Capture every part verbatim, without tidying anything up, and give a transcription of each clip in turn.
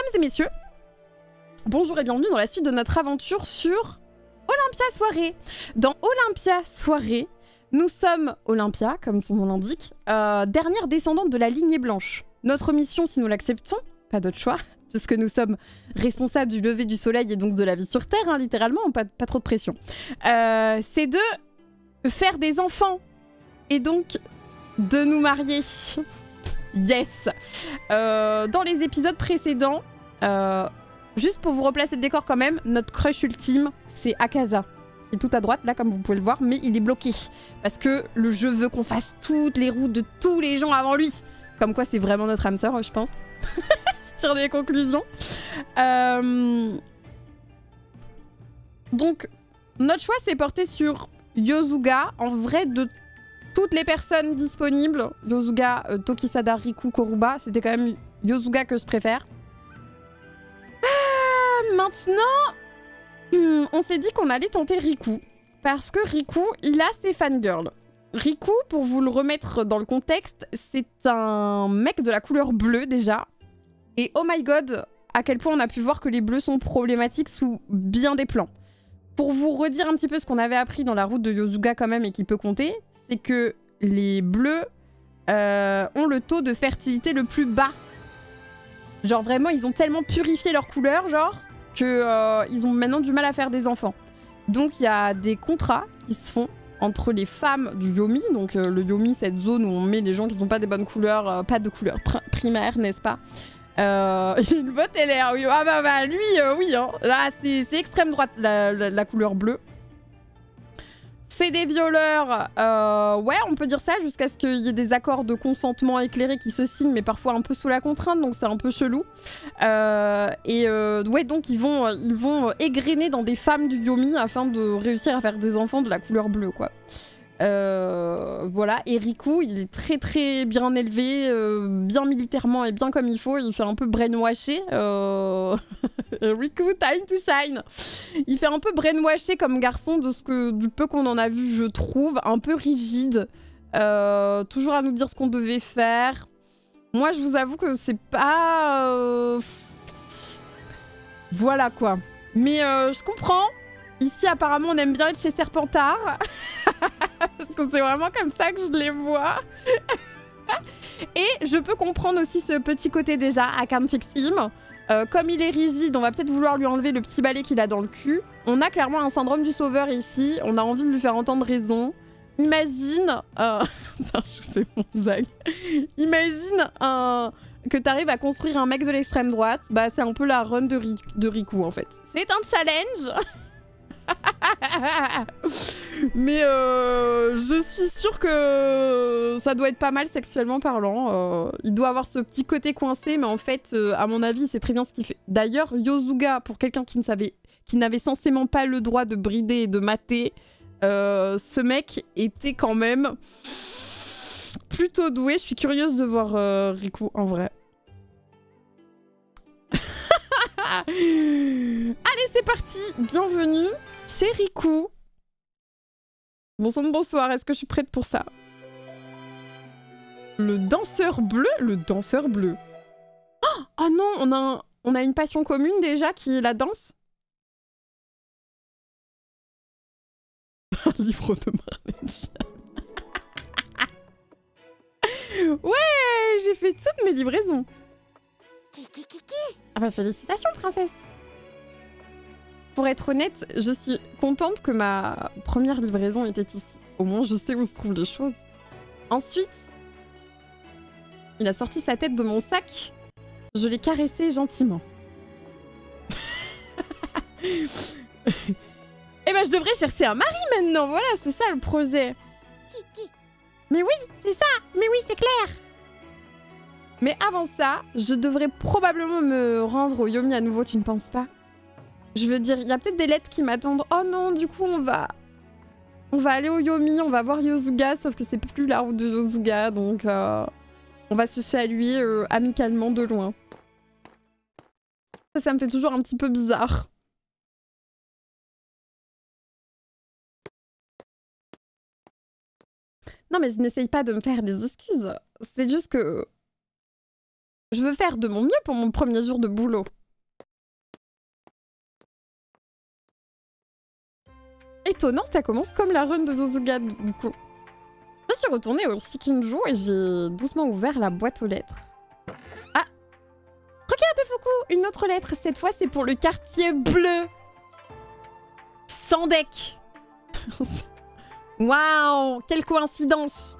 Mesdames et messieurs, bonjour et bienvenue dans la suite de notre aventure sur Olympia Soirée. Dans Olympia Soirée, nous sommes Olympia, comme son nom l'indique, euh, dernière descendante de la lignée blanche. Notre mission, si nous l'acceptons, pas d'autre choix, puisque nous sommes responsables du lever du soleil et donc de la vie sur Terre, hein, littéralement, pas, pas trop de pression, euh, c'est de faire des enfants et donc de nous marier. Yes. euh, Dans les épisodes précédents, euh, juste pour vous replacer le décor quand même, notre crush ultime, c'est Akaza. Il est tout à droite, là, comme vous pouvez le voir, mais il est bloqué. Parce que le jeu veut qu'on fasse toutes les routes de tous les gens avant lui. Comme quoi, c'est vraiment notre âme sœur, je pense. Je tire des conclusions. Euh... Donc, notre choix s'est porté sur Yosuga. En vrai, de toutes les personnes disponibles, Yosuga, euh, Tokisada, Riku, Koruba, c'était quand même Yosuga que je préfère. Ah, maintenant, hmm, on s'est dit qu'on allait tenter Riku. Parce que Riku, il a ses fangirls. Riku, pour vous le remettre dans le contexte, c'est un mec de la couleur bleue déjà. Et oh my god, à quel point on a pu voir que les bleus sont problématiques sous bien des plans. Pour vous redire un petit peu ce qu'on avait appris dans la route de Yosuga quand même et qui peut compter, c'est que les bleus euh, ont le taux de fertilité le plus bas. Genre vraiment, ils ont tellement purifié leur couleur, genre, que euh, ils ont maintenant du mal à faire des enfants. Donc il y a des contrats qui se font entre les femmes du Yomi, donc euh, le Yomi, cette zone où on met les gens qui n'ont pas des bonnes couleurs, euh, pas de couleur pr primaire, n'est-ce pas? Euh, une vote L R, oui. Ah bah, bah lui, euh, oui, hein. Là, c'est extrême droite, la, la, la couleur bleue. C'est des violeurs, euh, ouais, on peut dire ça, jusqu'à ce qu'il y ait des accords de consentement éclairés qui se signent, mais parfois un peu sous la contrainte, donc c'est un peu chelou. Euh, et euh, ouais, donc ils vont, ils vont égrener dans des femmes du Yomi afin de réussir à faire des enfants de la couleur bleue, quoi. Euh, voilà, et Riku, il est très très bien élevé, euh, bien militairement et bien comme il faut. Il fait un peu brainwasher. Euh... Riku, time to shine. Il fait un peu brainwasher comme garçon de ce que, du peu qu'on en a vu, je trouve. Un peu rigide. Euh, toujours à nous dire ce qu'on devait faire. Moi, je vous avoue que c'est pas... Euh... Voilà quoi. Mais euh, je comprends. Ici, apparemment, on aime bien être chez Serpentard. Parce que c'est vraiment comme ça que je les vois. Et je peux comprendre aussi ce petit côté déjà à Can't Fix Him. Euh, comme il est rigide, on va peut-être vouloir lui enlever le petit balai qu'il a dans le cul. On a clairement un syndrome du sauveur ici. On a envie de lui faire entendre raison. Imagine... Euh... je fais mon zag. Imagine un... que tu arrives à construire un mec de l'extrême droite. Bah, c'est un peu la run de, Ri... de Riku, en fait. C'est un challenge. Mais euh, je suis sûre que ça doit être pas mal sexuellement parlant. Euh, il doit avoir ce petit côté coincé, mais en fait, euh, à mon avis, c'est très bien ce qu'il fait. D'ailleurs, Yosuga, pour quelqu'un qui ne savait, qui n'avait censément pas le droit de brider et de mater, euh, ce mec était quand même plutôt doué. Je suis curieuse de voir euh, Riku en vrai. Allez, c'est parti. Bienvenue chez Riku. Bon sang de bonsoir, est-ce que je suis prête pour ça? Le danseur bleu? Le danseur bleu. Oh, oh non, on a, un, on a une passion commune déjà qui est la danse. Un livre de Marlène. Ouais, j'ai fait toutes mes livraisons. Ah bah félicitations, princesse. Pour être honnête, je suis contente que ma première livraison était ici. Au moins, je sais où se trouvent les choses. Ensuite, il a sorti sa tête de mon sac. Je l'ai caressé gentiment. Et ben, je devrais chercher un mari maintenant. Voilà, c'est ça le projet. Mais oui, c'est ça. Mais oui, c'est clair. Mais avant ça, je devrais probablement me rendre au Yomi à nouveau, tu ne penses pas? Je veux dire, il y a peut-être des lettres qui m'attendent. Oh non, du coup, on va... On va aller au Yomi, on va voir Yosuga, sauf que c'est plus la route de Yosuga, donc... Euh... On va se saluer euh, amicalement de loin. Ça, ça me fait toujours un petit peu bizarre. Non, mais je n'essaye pas de me faire des excuses. C'est juste que... Je veux faire de mon mieux pour mon premier jour de boulot. étonnant, ça commence comme la run de Nozuga, du coup. Je suis retournée au Shikinju et j'ai doucement ouvert la boîte aux lettres. Ah! Regardez, Fuku! Une autre lettre. Cette fois, c'est pour le quartier bleu. Sandek. Waouh! Quelle coïncidence!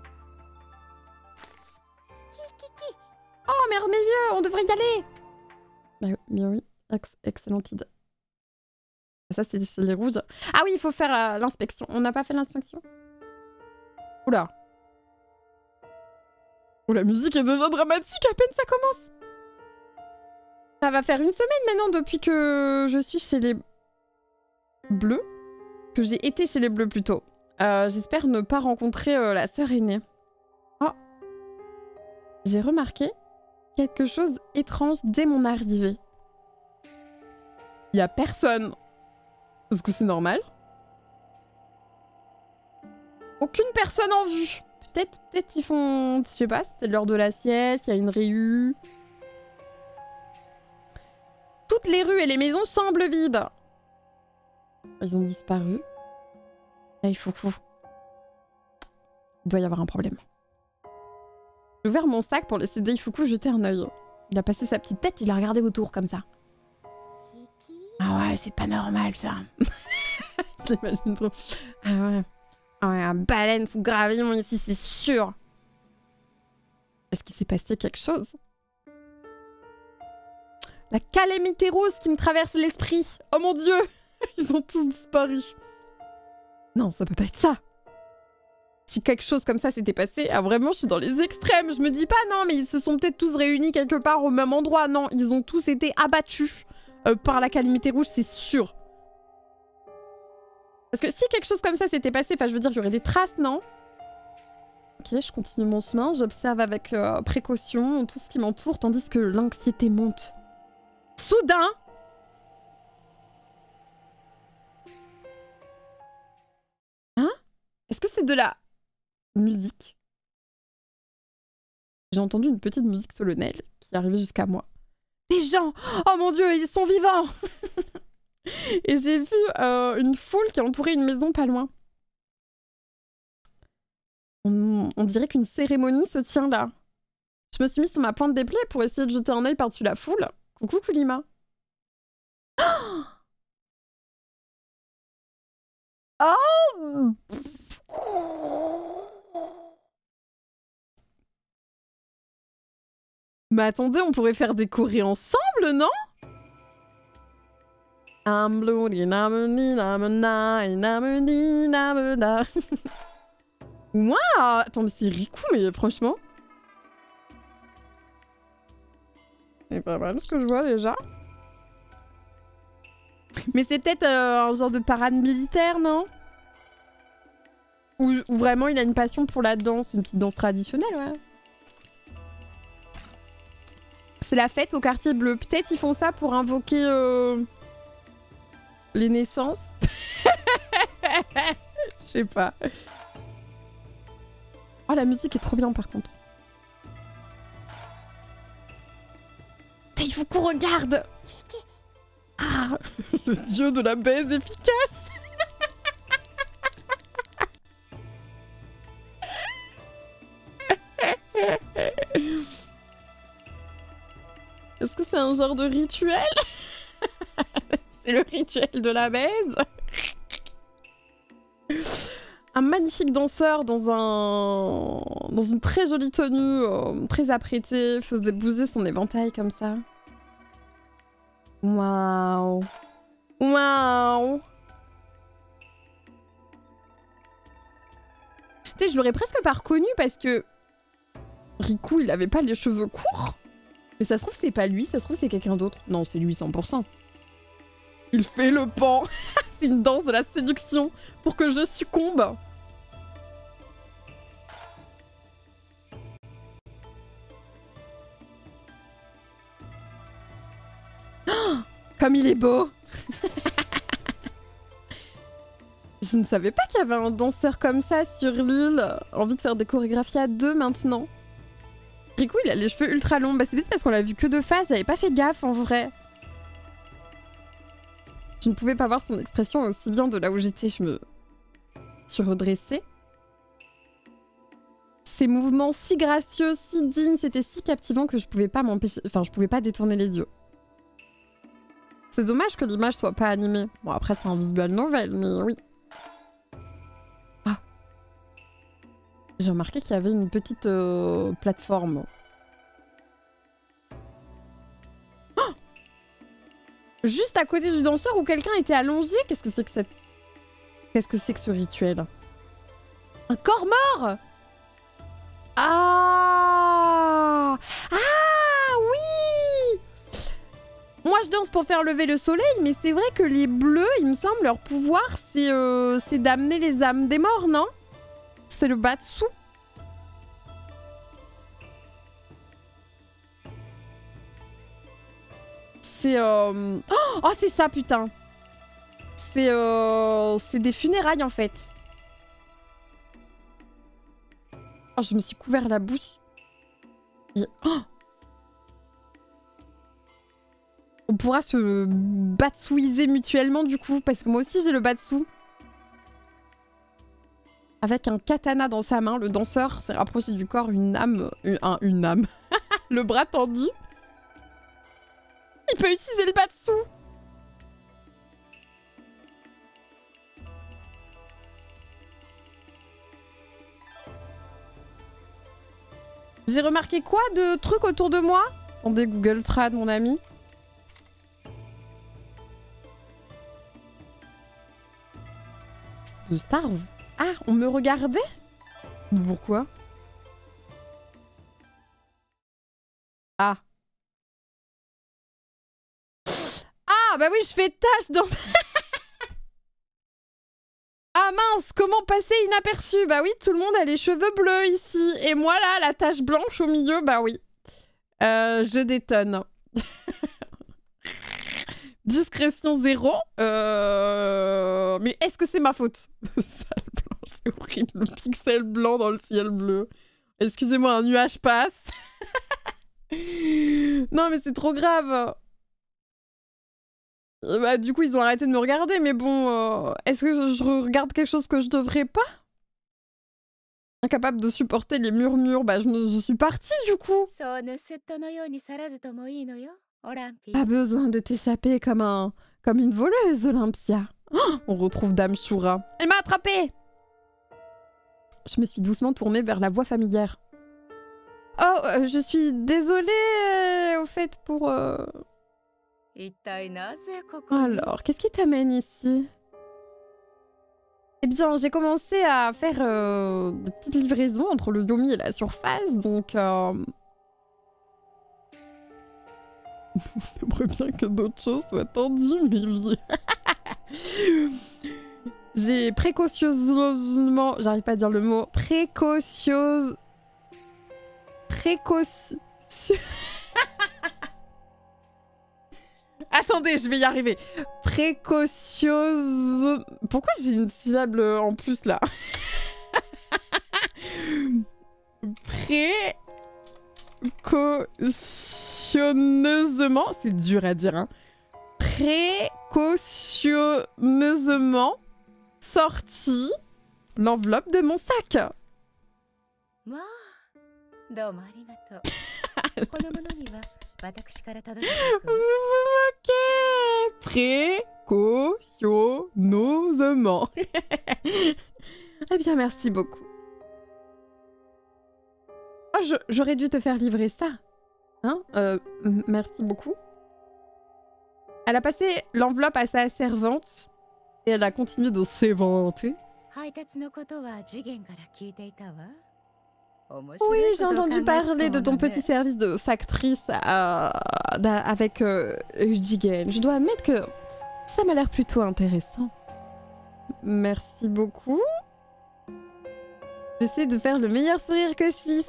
Oh, merveilleux! On devrait y aller! Bah, bien oui, Ex excellente idée. Ça, c'est les rouges. Ah oui, il faut faire l'inspection. On n'a pas fait l'inspection? Oula. Oh, la musique est déjà dramatique, à peine ça commence. Ça va faire une semaine maintenant depuis que je suis chez les Bleus. Que j'ai été chez les Bleus plutôt. Euh, J'espère ne pas rencontrer euh, la sœur aînée. Oh. J'ai remarqué quelque chose d'étrange dès mon arrivée. Il y a personne. Est-ce que c'est normal? Aucune personne en vue. Peut-être peut-être qu'ils font... Je sais pas, c'était l'heure de la sieste, il y a une réu. Toutes les rues et les maisons semblent vides. Ils ont disparu. Là, il faut fou. Il doit y avoir un problème. J'ai ouvert mon sac pour laisser Daifuku jeter un œil. Il a passé sa petite tête, il a regardé autour comme ça. Ah ouais, c'est pas normal ça. Je l'imagine trop. Ah ouais. Ah ouais, un baleine sous gravillon ici, c'est sûr. Est-ce qu'il s'est passé quelque chose? La calamité rose qui me traverse l'esprit. Oh mon dieu. Ils ont tous disparu. Non, ça peut pas être ça. Si quelque chose comme ça s'était passé, ah vraiment, je suis dans les extrêmes. Je me dis pas, non, mais ils se sont peut-être tous réunis quelque part au même endroit. Non, ils ont tous été abattus euh, par la calamité rouge, c'est sûr. Parce que si quelque chose comme ça s'était passé, enfin, je veux dire, il y aurait des traces, non? Ok, je continue mon chemin. J'observe avec euh, précaution tout ce qui m'entoure, tandis que l'anxiété monte. Soudain! Hein? Est-ce que c'est de la musique? J'ai entendu une petite musique solennelle qui est arrivée jusqu'à moi. Des gens! Oh mon dieu, ils sont vivants! Et j'ai vu euh, une foule qui entourait une maison pas loin. On, on dirait qu'une cérémonie se tient là. Je me suis mise sur ma pointe des pieds pour essayer de jeter un œil par-dessus la foule. Coucou Kulima. Oh! Mais attendez, on pourrait faire décorer ensemble, non? I'm blue, Waouh! Attends, mais c'est Riku, mais franchement. C'est pas mal ce que je vois déjà. Mais c'est peut-être euh, un genre de parade militaire, non? Ou, ou vraiment il a une passion pour la danse, une petite danse traditionnelle, ouais. C'est la fête au quartier bleu. Peut-être ils font ça pour invoquer euh, les naissances. Je sais pas. Oh, la musique est trop bien par contre. Il faut qu'on regarde. Ah, le dieu de la baise efficace. Est-ce que c'est un genre de rituel? C'est le rituel de la baise. Un magnifique danseur dans un dans une très jolie tenue, euh, très apprêtée, faisait bouger son éventail comme ça. Waouh. Waouh. Tu sais, je l'aurais presque pas reconnu parce que Riku, il avait pas les cheveux courts. Mais ça se trouve, c'est pas lui, ça se trouve, c'est quelqu'un d'autre. Non, c'est lui, cent pour cent. Il fait le pan. C'est une danse de la séduction pour que je succombe. Oh, comme il est beau. Je ne savais pas qu'il y avait un danseur comme ça sur l'île. Envie de faire des chorégraphies à deux maintenant. Riku, il a les cheveux ultra longs. Bah, c'est peut-être parce qu'on l'a vu que de face, j'avais pas fait gaffe en vrai. Je ne pouvais pas voir son expression aussi bien de là où j'étais. Je me suis redressée. Ses mouvements si gracieux, si dignes, c'était si captivant que je pouvais pas m'empêcher... Enfin, je pouvais pas détourner les yeux. C'est dommage que l'image soit pas animée. Bon, après, c'est un visual novel, mais oui. Ah. J'ai remarqué qu'il y avait une petite euh, plateforme. Oh, juste à côté du danseur où quelqu'un était allongé. Qu'est-ce que c'est que cette... Qu'est-ce que c'est que ce rituel? Un corps mort? Ah! Ah oui! Moi je danse pour faire lever le soleil, mais c'est vrai que les bleus, il me semble, leur pouvoir c'est euh, c'est d'amener les âmes des morts, non? C'est le Batsu. C'est euh... Oh, c'est ça, putain! C'est euh... c'est des funérailles en fait. Oh, je me suis couvert la bouche. Et... Oh, on pourra se batsouiser mutuellement du coup, parce que moi aussi j'ai le batsu. Avec un katana dans sa main, le danseur s'est rapproché du corps, une âme... Une, un, une âme. Le bras tendu. Il peut utiliser le batsu. J'ai remarqué quoi de trucs autour de moi? Attendez, Google Trad, mon ami. The Stars? Ah, on me regardait? Pourquoi? Ah. Ah, bah oui, je fais tâche dans... Ah mince, comment passer inaperçu? Bah oui, tout le monde a les cheveux bleus ici. Et moi là, la tache blanche au milieu, bah oui. Euh, je détonne. Discrétion zéro. Euh... Mais est-ce que c'est ma faute? Sale blanc, c'est horrible. Le pixel blanc dans le ciel bleu. Excusez-moi, un nuage passe. Non mais c'est trop grave. Bah, du coup, ils ont arrêté de me regarder, mais bon, euh, est-ce que je, je regarde quelque chose que je devrais pas? Incapable de supporter les murmures, bah je, me, je suis partie du coup. Pas besoin de t'échapper comme un, comme une voleuse, Olympia. Oh, on retrouve Dame Shura. Elle m'a attrapée. Je me suis doucement tournée vers la voie familière. Oh, euh, je suis désolée, euh, au fait, pour... Euh... Alors, qu'est-ce qui t'amène ici? Eh bien, j'ai commencé à faire euh, des petites livraisons entre le Yomi et la surface, donc... Euh... J'aimerais bien que d'autres choses soient tendues, mais... J'ai précautionneusement... J'arrive pas à dire le mot. Précautionneuse... Précaution... Attendez, je vais y arriver. Précautionneuse... Pourquoi j'ai une syllabe en plus là? Précautionneusement... C'est dur à dire, hein. Précautionneusement sorti l'enveloppe de mon sac. Ok. Précautionneusement. Eh bien, merci beaucoup. Oh, j'aurais dû te faire livrer ça. Hein euh, merci beaucoup. Elle a passé l'enveloppe à sa servante et elle a continué de s'éventer. Oui, j'ai entendu parler de ton petit service de factrice euh, avec euh, Jigen. Je dois admettre que ça m'a l'air plutôt intéressant. Merci beaucoup. J'essaie de faire le meilleur sourire que je puisse.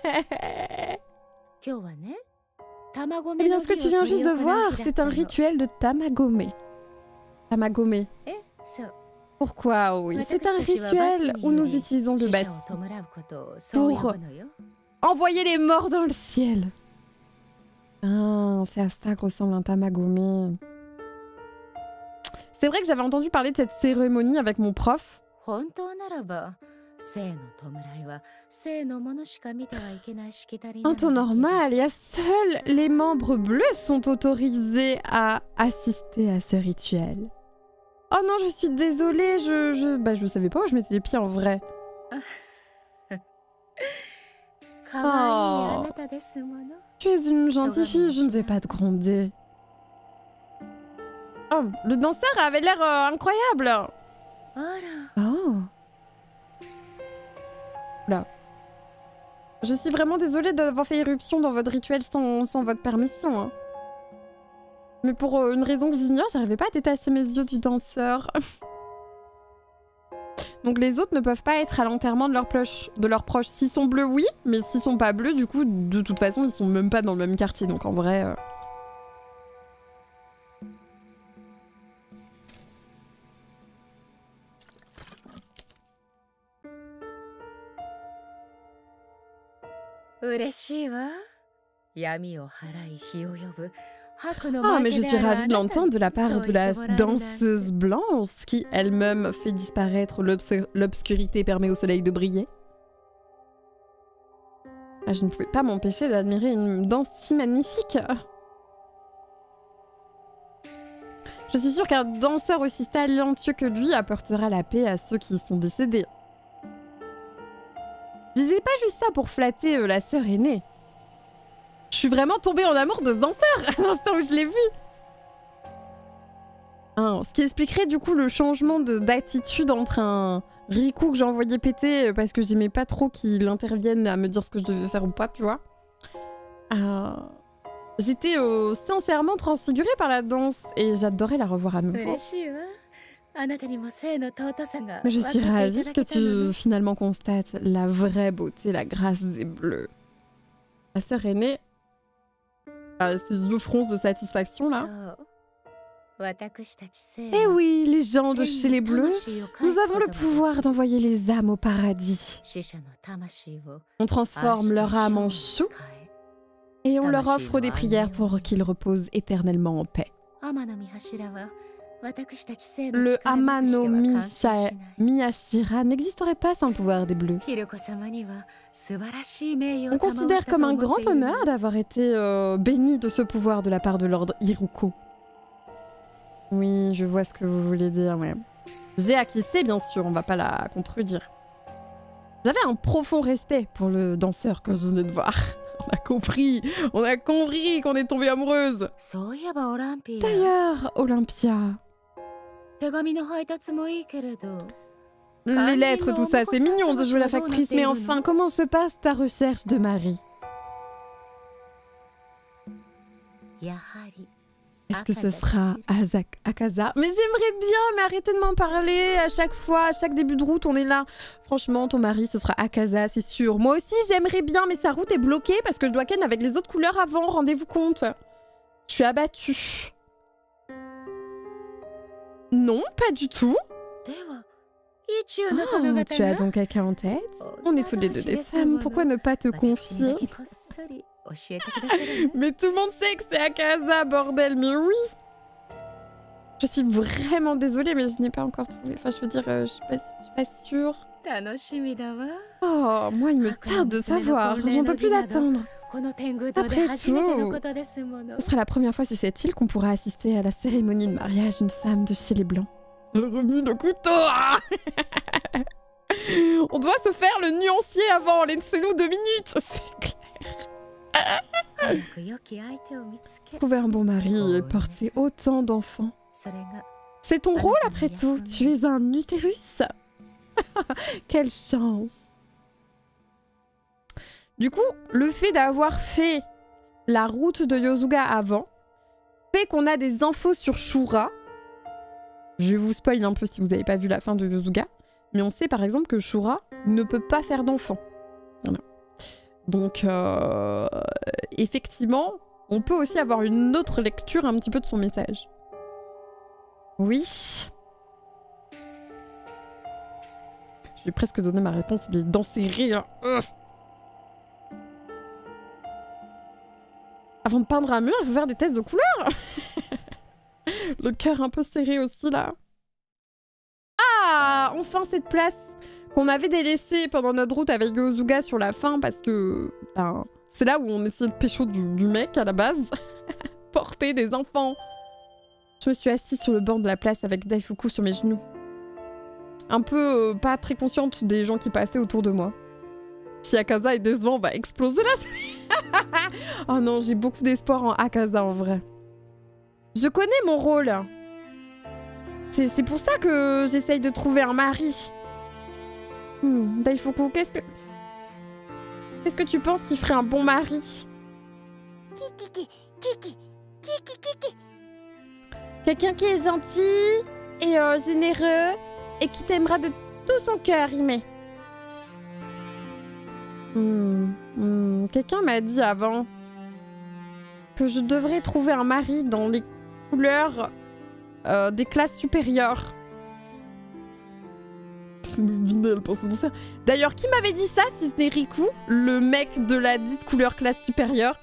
Eh bien, ce que tu viens juste de voir, c'est un rituel de Tamagome. Tamagome. Pourquoi, oui. C'est un rituel où nous utilisons le batsu pour envoyer les morts dans le ciel. Ah, c'est à ça que ressemble un Tamagome. C'est vrai que j'avais entendu parler de cette cérémonie avec mon prof. En temps normal, il y a seuls les membres bleus sont autorisés à assister à ce rituel. Oh non, je suis désolée, je, je, bah, je savais pas où je mettais les pieds en vrai. Oh. Tu es une gentille fille, je ne vais pas te gronder. Oh, le danseur avait l'air euh, incroyable. Oh. Là. Je suis vraiment désolée d'avoir fait irruption dans votre rituel sans, sans votre permission. Hein. Mais pour euh, une raison que j'ignore, j'arrivais pas à détacher mes yeux du danseur. Donc les autres ne peuvent pas être à l'enterrement de leurs proches. De leurs proches. S'ils sont bleus, oui, mais s'ils sont pas bleus, du coup, de toute façon, ils sont même pas dans le même quartier. Donc en vrai... Euh... Ah, mais je suis ravie de l'entendre de la part de la danseuse blanche qui elle-même fait disparaître l'obscurité et permet au soleil de briller. Ah, je ne pouvais pas m'empêcher d'admirer une danse si magnifique. Je suis sûre qu'un danseur aussi talentueux que lui apportera la paix à ceux qui sont décédés. Je disais pas juste ça pour flatter euh, la sœur aînée. Je suis vraiment tombée en amour de ce danseur à l'instant où je l'ai vu. Hein, ce qui expliquerait du coup le changement d'attitude entre un Riku que j'ai envoyé péter parce que j'aimais pas trop qu'il intervienne à me dire ce que je devais faire ou pas, tu vois. Euh... J'étais euh, sincèrement transfigurée par la danse et j'adorais la revoir à nouveau. Mais je suis ravie que tu finalement constates la vraie beauté, la grâce des bleus. La sœur aînée a ses yeux froncent de satisfaction là. Eh oui, les gens de chez les bleus, nous avons le pouvoir d'envoyer les âmes au paradis. On transforme leur âme en chou et on leur offre des prières pour qu'ils reposent éternellement en paix. Le Amano Miyashira n'existerait pas sans le pouvoir des bleus. On considère comme un grand honneur d'avoir été euh, béni de ce pouvoir de la part de Lord Iruko. Oui, je vois ce que vous voulez dire, ouais. J'ai acquiescé, bien sûr, on va pas la contredire. J'avais un profond respect pour le danseur que je venais de voir. On a compris, on a compris qu'on est tombé amoureuse. D'ailleurs, Olympia... Les lettres, tout ça, c'est mignon de jouer la factrice, mais enfin, comment se passe ta recherche de mari? Est-ce que ce sera Azak Akaza? Mais j'aimerais bien, mais arrêtez de m'en parler à chaque fois, à chaque début de route, on est là. Franchement, ton mari, ce sera Akaza, c'est sûr. Moi aussi, j'aimerais bien, mais sa route est bloquée parce que je dois ken avec les autres couleurs avant, rendez-vous compte. Je suis abattue. Non, pas du tout. Oh, tu as donc quelqu'un en tête? On est toutes les deux des femmes, pourquoi ne pas te confier? Mais tout le monde sait que c'est Akaza, bordel, mais oui. Je suis vraiment désolée, mais je n'ai pas encore trouvé. Enfin, je veux dire, euh, je suis pas, je suis pas sûre. Oh, moi, il me tarde de savoir. J'en peux plus d'attendre. Après tout, ce sera la première fois sur cette île qu'on pourra assister à la cérémonie de mariage d'une femme de chez les Blancs. Elle remue le couteau. Ah on doit se faire le nuancier avant. Laissez-nous deux minutes. C'est clair. Trouver un bon mari et porter autant d'enfants. C'est ton rôle après tout. Tu es un utérus. Quelle chance. Du coup, le fait d'avoir fait la route de Yosuga avant fait qu'on a des infos sur Shura. Je vous spoil un peu si vous n'avez pas vu la fin de Yosuga. Mais on sait par exemple que Shura ne peut pas faire d'enfant. Voilà. Donc, euh, effectivement, on peut aussi avoir une autre lecture un petit peu de son message. Oui. Je lui ai presque donné ma réponse, il est dans ses rires. Euh. Avant de peindre un mur, il faut faire des tests de couleurs. Le cœur un peu serré aussi, là. Ah, enfin cette place qu'on avait délaissée pendant notre route avec Yosuga sur la fin parce que... Ben, c'est là où on essayait de pécho du, du mec à la base. Porter des enfants. Je me suis assise sur le bord de la place avec Daifuku sur mes genoux. Un peu euh, pas très consciente des gens qui passaient autour de moi. Si Akaza est décevant, on va exploser là. Oh non, j'ai beaucoup d'espoir en Akaza en vrai. Je connais mon rôle. C'est pour ça que j'essaye de trouver un mari. Hmm, Daifuku, qu'est-ce que... Qu'est-ce que tu penses qui ferait un bon mari? Quelqu'un qui est gentil et euh, généreux et qui t'aimera de tout son cœur, Hime. Hmm, hmm. Quelqu'un m'a dit avant que je devrais trouver un mari dans les couleurs euh, des classes supérieures. D'ailleurs, qui m'avait dit ça si ce n'est Riku, le mec de la dite couleur classe supérieure?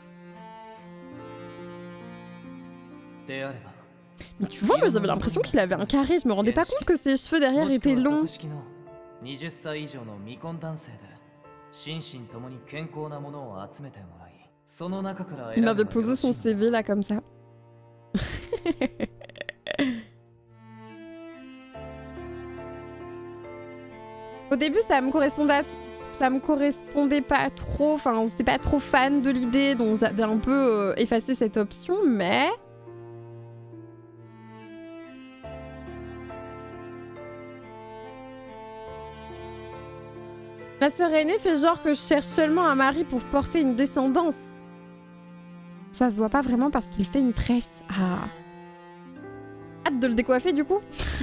Mais tu vois, moi j'avais l'impression qu'il avait un carré, je me rendais pas compte que ses cheveux derrière étaient longs. Il m'avait posé son C V là comme ça. Au début ça me correspondait, ça me correspondait pas trop, enfin c'était pas trop fan de l'idée, donc j'avais un peu euh, effacé cette option, mais... La sœur aînée fait genre que je cherche seulement un mari pour porter une descendance. Ça se voit pas vraiment parce qu'il fait une tresse. Ah. Hâte de le décoiffer du coup.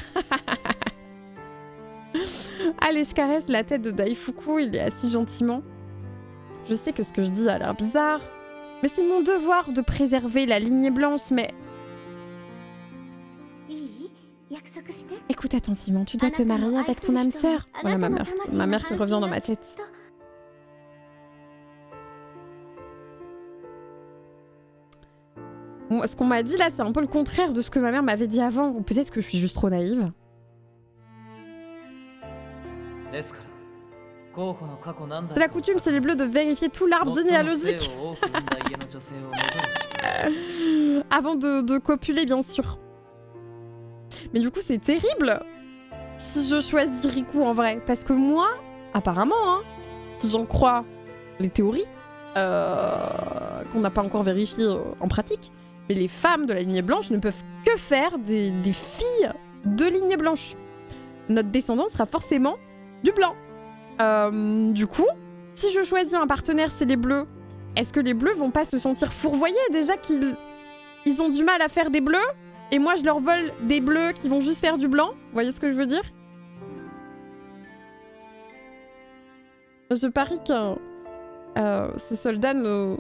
Allez, je caresse la tête de Daifuku, il est assis gentiment. Je sais que ce que je dis a l'air bizarre, mais c'est mon devoir de préserver la lignée blanche, mais... Écoute attentivement, tu dois te marier avec ton âme sœur. Voilà ma mère, ma mère qui revient dans ma tête. Bon, ce qu'on m'a dit là, c'est un peu le contraire de ce que ma mère m'avait dit avant, ou peut-être que je suis juste trop naïve. C'est la coutume chez les Bleus de vérifier tout l'arbre généalogique. Avant de, de copuler, bien sûr. Mais du coup, c'est terrible si je choisis Riku en vrai. Parce que moi, apparemment, hein, si j'en crois les théories, euh, qu'on n'a pas encore vérifiées euh, en pratique, mais les femmes de la lignée blanche ne peuvent que faire des, des filles de lignée blanche. Notre descendant sera forcément du blanc. Euh, du coup, si je choisis un partenaire chez les bleus, est-ce que les bleus vont pas se sentir fourvoyés déjà qu'ils ils ont du mal à faire des bleus? Et moi, je leur vole des bleus qui vont juste faire du blanc. Vous voyez ce que je veux dire? Je parie que euh, ces soldats ne...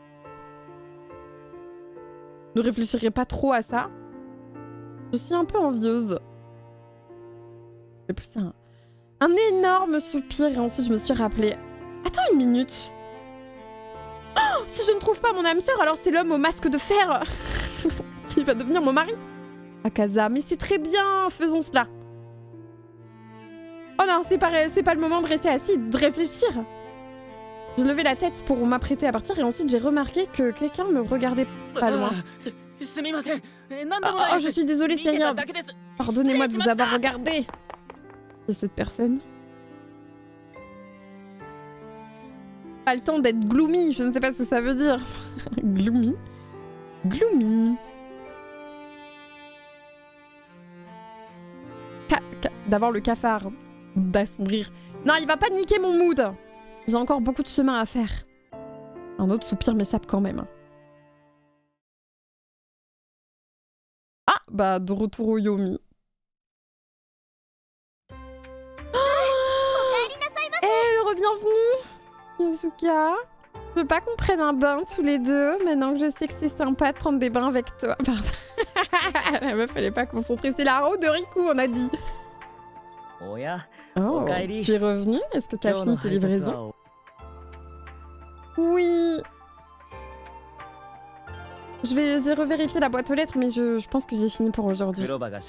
ne réfléchiraient pas trop à ça. Je suis un peu envieuse. J'ai poussé un... un énorme soupir et ensuite je me suis rappelé. Attends une minute. Oh, si je ne trouve pas mon âme sœur, alors c'est l'homme au masque de fer qui va devenir mon mari. Akaza, mais c'est très bien, faisons cela. Oh non, c'est pas, c'est pas le moment de rester assis, de réfléchir. J'ai levé la tête pour m'apprêter à partir et ensuite j'ai remarqué que quelqu'un me regardait pas loin. Oh, oh, je suis désolée, c'est rien. Pardonnez-moi de vous avoir regardé. Et cette personne. Pas le temps d'être gloomy, je ne sais pas ce que ça veut dire. Gloomy. Gloomy. D'avoir le cafard, d'assombrir. Non, il va pas niquer mon mood. J'ai encore beaucoup de chemin à faire. Un autre soupir m'échappe quand même. Ah, bah de retour au Yomi. Eh, re-bienvenue Yosuka. Je veux pas qu'on prenne un bain tous les deux, maintenant que je sais que c'est sympa de prendre des bains avec toi. Pardon. La meuf, elle est pas concentrée. C'est la roue de Riku, on a dit. Oh, tu es revenu? Est-ce que tu as fini tes livraisons? Oui. Je vais y revérifier la boîte aux lettres, mais je, je pense que j'ai fini pour aujourd'hui.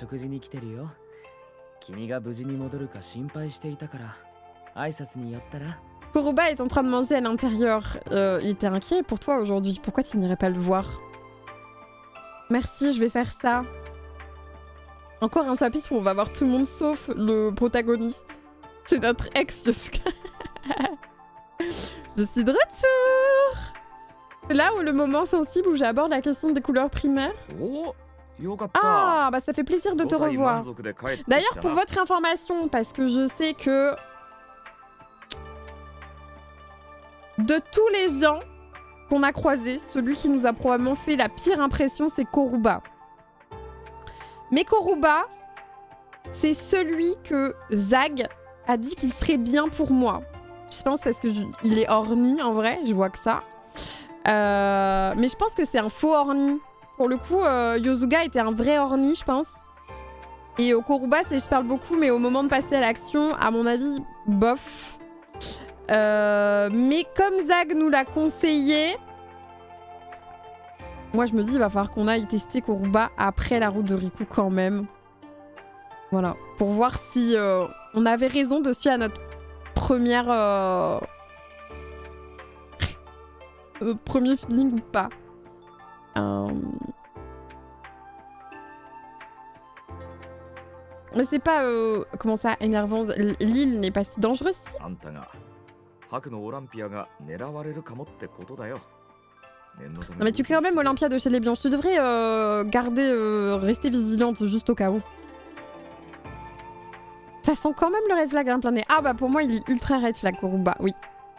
Kuroba est en train de manger à l'intérieur. Euh, il était inquiet pour toi aujourd'hui. Pourquoi tu n'irais pas le voir? Merci, je vais faire ça. Encore un chapitre où on va voir tout le monde sauf le protagoniste. C'est notre ex, Yosuka. Je suis de retour. C'est là où le moment sensible où j'aborde la question des couleurs primaires. Ah, bah ça fait plaisir de te revoir. D'ailleurs, pour votre information, parce que je sais que de tous les gens qu'on a croisés, celui qui nous a probablement fait la pire impression, c'est Koruba. Mais Koruba, c'est celui que Zag a dit qu'il serait bien pour moi. Je pense parce qu'il est horny en vrai, je vois que ça. Euh, mais je pense que c'est un faux horny. Pour le coup, euh, Yosuga était un vrai horny, je pense. Et au Koruba, c'est je parle beaucoup, mais au moment de passer à l'action, à mon avis, bof. Euh, mais comme Zag nous l'a conseillé, moi je me dis il va falloir qu'on aille tester Koruba après la route de Riku quand même. Voilà, pour voir si euh, on avait raison de suivre à notre première euh... notre premier feeling ou pas. Euh... Mais c'est pas euh... comment ça énervant. L'île n'est pas si dangereuse. Non mais tu crées quand même Olympia de chez les Blanches. Tu devrais euh, garder, euh, rester vigilante juste au cas où. Ça sent quand même le red flag hein, plein nez. Ah bah pour moi il est ultra red flag Koruba, oui.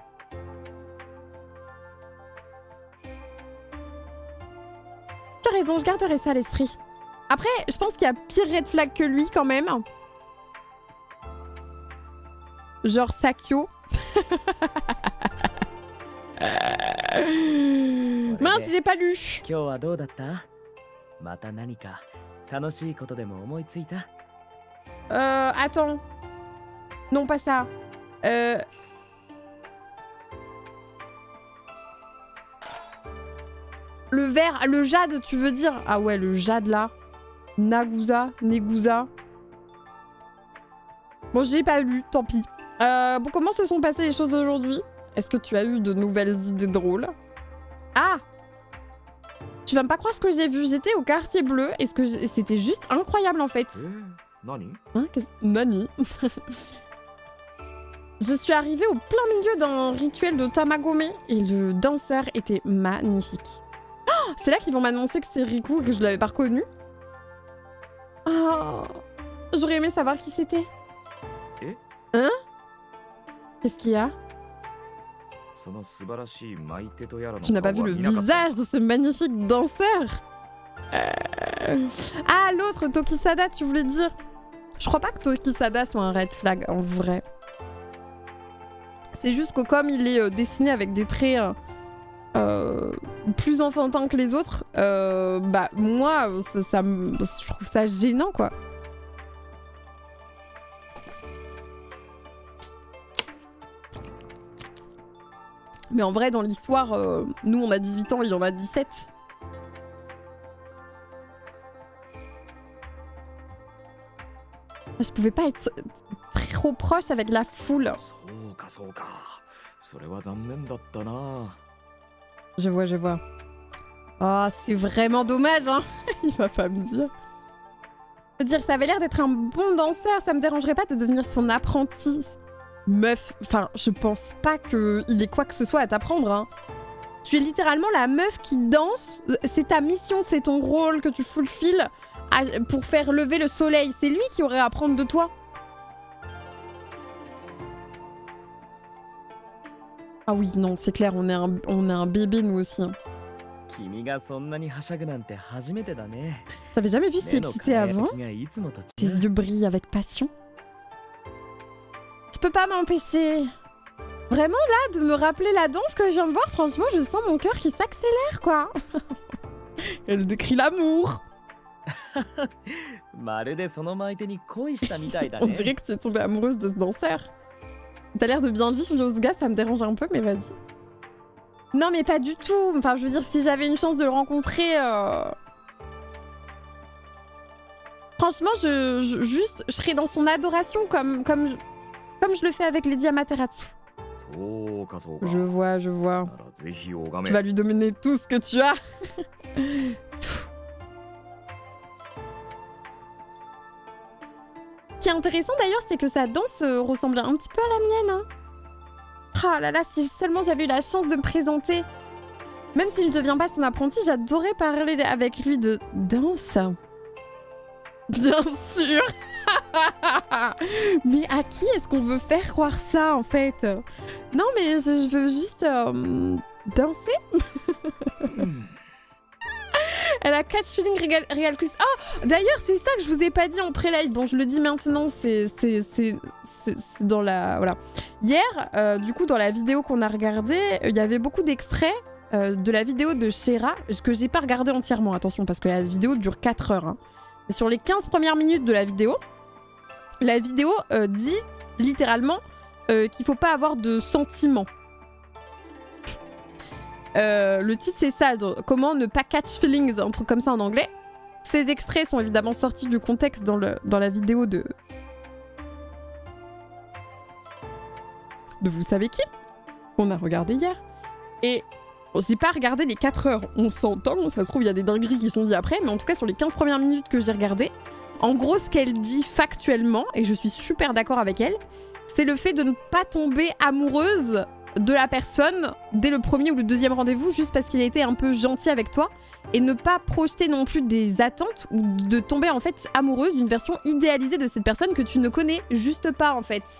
Tu as raison, je garderai ça à l'esprit. Après, je pense qu'il y a pire red flag que lui quand même. Genre Sakyo. Mince, j'ai pas lu. Euh, attends. Non, pas ça. Euh... Le vert, le jade, tu veux dire? Ah ouais, le jade là. Nagusa, Negusa. Bon, je l'ai pas lu, tant pis. Euh, bon, comment se sont passées les choses d'aujourd'hui? Est-ce que tu as eu de nouvelles idées drôles? Ah! Tu vas pas croire ce que j'ai vu. J'étais au quartier bleu et ce que c'était juste incroyable en fait. Nani? Hein, Nani? Je suis arrivée au plein milieu d'un rituel de Tamagome et le danseur était magnifique. Oh, c'est là qu'ils vont m'annoncer que c'est Riku et que je l'avais pas reconnu. Oh, j'aurais aimé savoir qui c'était. Hein? Qu'est-ce qu'il y a? Tu n'as pas vu le visage de ce magnifique danseur? euh... Ah, l'autre, Tokisada, tu voulais dire? Je crois pas que Tokisada soit un red flag, en vrai. C'est juste que comme il est euh, dessiné avec des traits euh, euh, plus enfantins que les autres, euh, bah moi, ça, ça, je trouve ça gênant, quoi. Mais en vrai, dans l'histoire, euh, nous on a dix-huit ans, il en a dix-sept. Je pouvais pas être trop proche avec la foule. Je vois, je vois. Oh, c'est vraiment dommage, hein. Il va pas me dire. Je veux dire, ça avait l'air d'être un bon danseur, ça me dérangerait pas de devenir son apprenti. Meuf, enfin, je pense pas qu'il ait quoi que ce soit à t'apprendre, hein. Tu es littéralement la meuf qui danse, c'est ta mission, c'est ton rôle que tu fulfilles pour faire lever le soleil. C'est lui qui aurait à apprendre de toi. Ah oui, non, c'est clair, on est un, on est un bébé nous aussi. Hein. Je t'avais jamais vu si excité avant. Tes yeux brillent avec passion. Je peux pas m'empêcher. Vraiment là, de me rappeler la danse que je viens de voir, franchement, je sens mon cœur qui s'accélère, quoi. Elle décrit l'amour. On dirait que tu es tombée amoureuse de ce danseur. T'as l'air de bien vivre, Yosuga, ça me dérange un peu, mais vas-y. Non, mais pas du tout. Enfin, je veux dire, si j'avais une chance de le rencontrer... Euh... Franchement, je, je, juste, je serais dans son adoration comme, comme, je, comme je le fais avec Lady Amaterasu. Je vois, je vois. Tu vas lui dominer tout ce que tu as. Tout. Ce qui est intéressant d'ailleurs, c'est que sa danse euh, ressemble un petit peu à la mienne. Hein. Oh là là, si seulement j'avais eu la chance de me présenter. Même si je ne deviens pas son apprenti, j'adorerais parler avec lui de danse. Bien sûr. Mais à qui est-ce qu'on veut faire croire ça en fait? Non mais je, je veux juste euh, danser. Elle a catch feeling real, real quiz. Oh d'ailleurs c'est ça que je vous ai pas dit en pré-live. Bon je le dis maintenant, c'est dans la... Voilà. Hier, euh, du coup dans la vidéo qu'on a regardée, il y avait beaucoup d'extraits euh, de la vidéo de Shera, que j'ai pas regardé entièrement, attention, parce que la vidéo dure quatre heures. Hein. Et sur les quinze premières minutes de la vidéo, la vidéo euh, dit littéralement euh, qu'il faut pas avoir de sentiments. Euh, le titre c'est ça, comment ne pas catch feelings, un truc comme ça en anglais. Ces extraits sont évidemment sortis du contexte dans, le, dans la vidéo de... de vous savez qui, qu'on a regardé hier. Et on s'est pas regardé les quatre heures, on s'entend, ça se trouve il y a des dingueries qui sont dites après, mais en tout cas sur les quinze premières minutes que j'ai regardées, en gros ce qu'elle dit factuellement, et je suis super d'accord avec elle, c'est le fait de ne pas tomber amoureuse de la personne dès le premier ou le deuxième rendez-vous juste parce qu'il a été un peu gentil avec toi, et ne pas projeter non plus des attentes ou de tomber en fait amoureuse d'une version idéalisée de cette personne que tu ne connais juste pas en fait.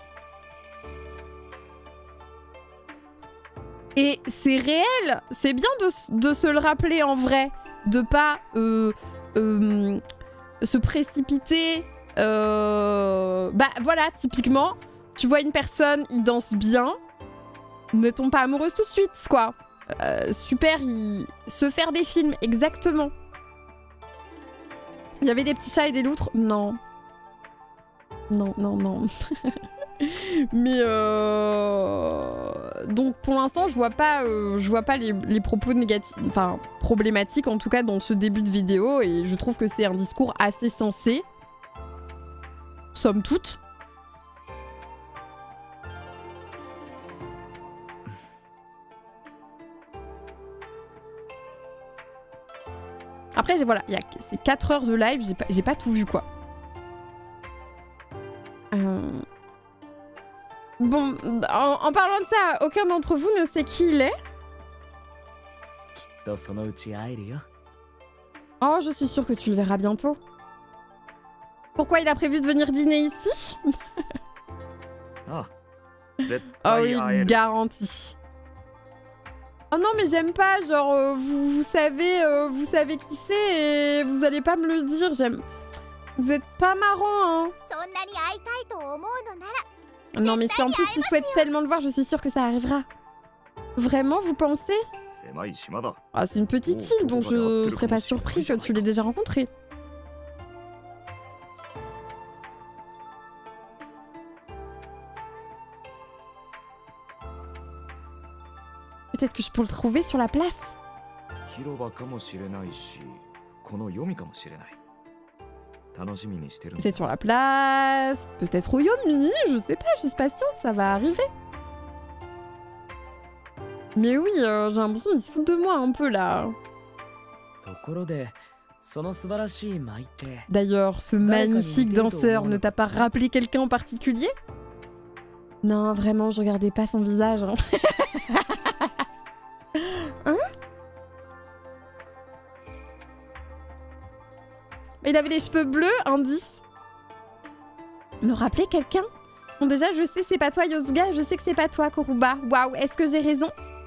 Et c'est réel, c'est bien de, de se le rappeler en vrai, de pas euh, euh, se précipiter. Euh... Bah voilà, typiquement, tu vois une personne, il danse bien, ne tombe pas amoureuse tout de suite, quoi. Euh, super, il... se faire des films, exactement. Il y avait des petits chats et des loutres, non. Non, non, non. Mais euh... donc pour l'instant je vois pas, euh, je vois pas les, les propos négatifs, enfin problématiques en tout cas dans ce début de vidéo, et je trouve que c'est un discours assez sensé, somme toute. Après j'ai voilà, il y a c'est quatre heures de live, j'ai pas, j'ai pas tout vu quoi. Euh... Bon, en, en parlant de ça, aucun d'entre vous ne sait qui il est. Oh, je suis sûre que tu le verras bientôt. Pourquoi il a prévu de venir dîner ici? Oh oui, garanti. Oh non, mais j'aime pas, genre, euh, vous, vous savez, euh, vous savez qui c'est et vous allez pas me le dire, j'aime... Vous êtes pas marrant, hein. Non mais si en plus tu souhaites tellement le voir, je suis sûre que ça arrivera. Vraiment, vous pensez? Ah, c'est une petite île, donc je serais pas surpris que tu l'aies déjà rencontré. Peut-être que je peux le trouver sur la place. Peut-être sur la place, peut-être au Yomi, je sais pas, je suis patiente, ça va arriver. Mais oui, euh, j'ai l'impression qu'ils se foutent de moi un peu là. D'ailleurs, ce magnifique danseur ne t'a pas rappelé quelqu'un en particulier? Non, vraiment, je regardais pas son visage. Hein, hein? Il avait les cheveux bleus, indice. Me rappeler quelqu'un? Bon déjà, je sais c'est pas toi Yosuga, je sais que c'est pas toi Koruba. Waouh, est-ce que j'ai raison?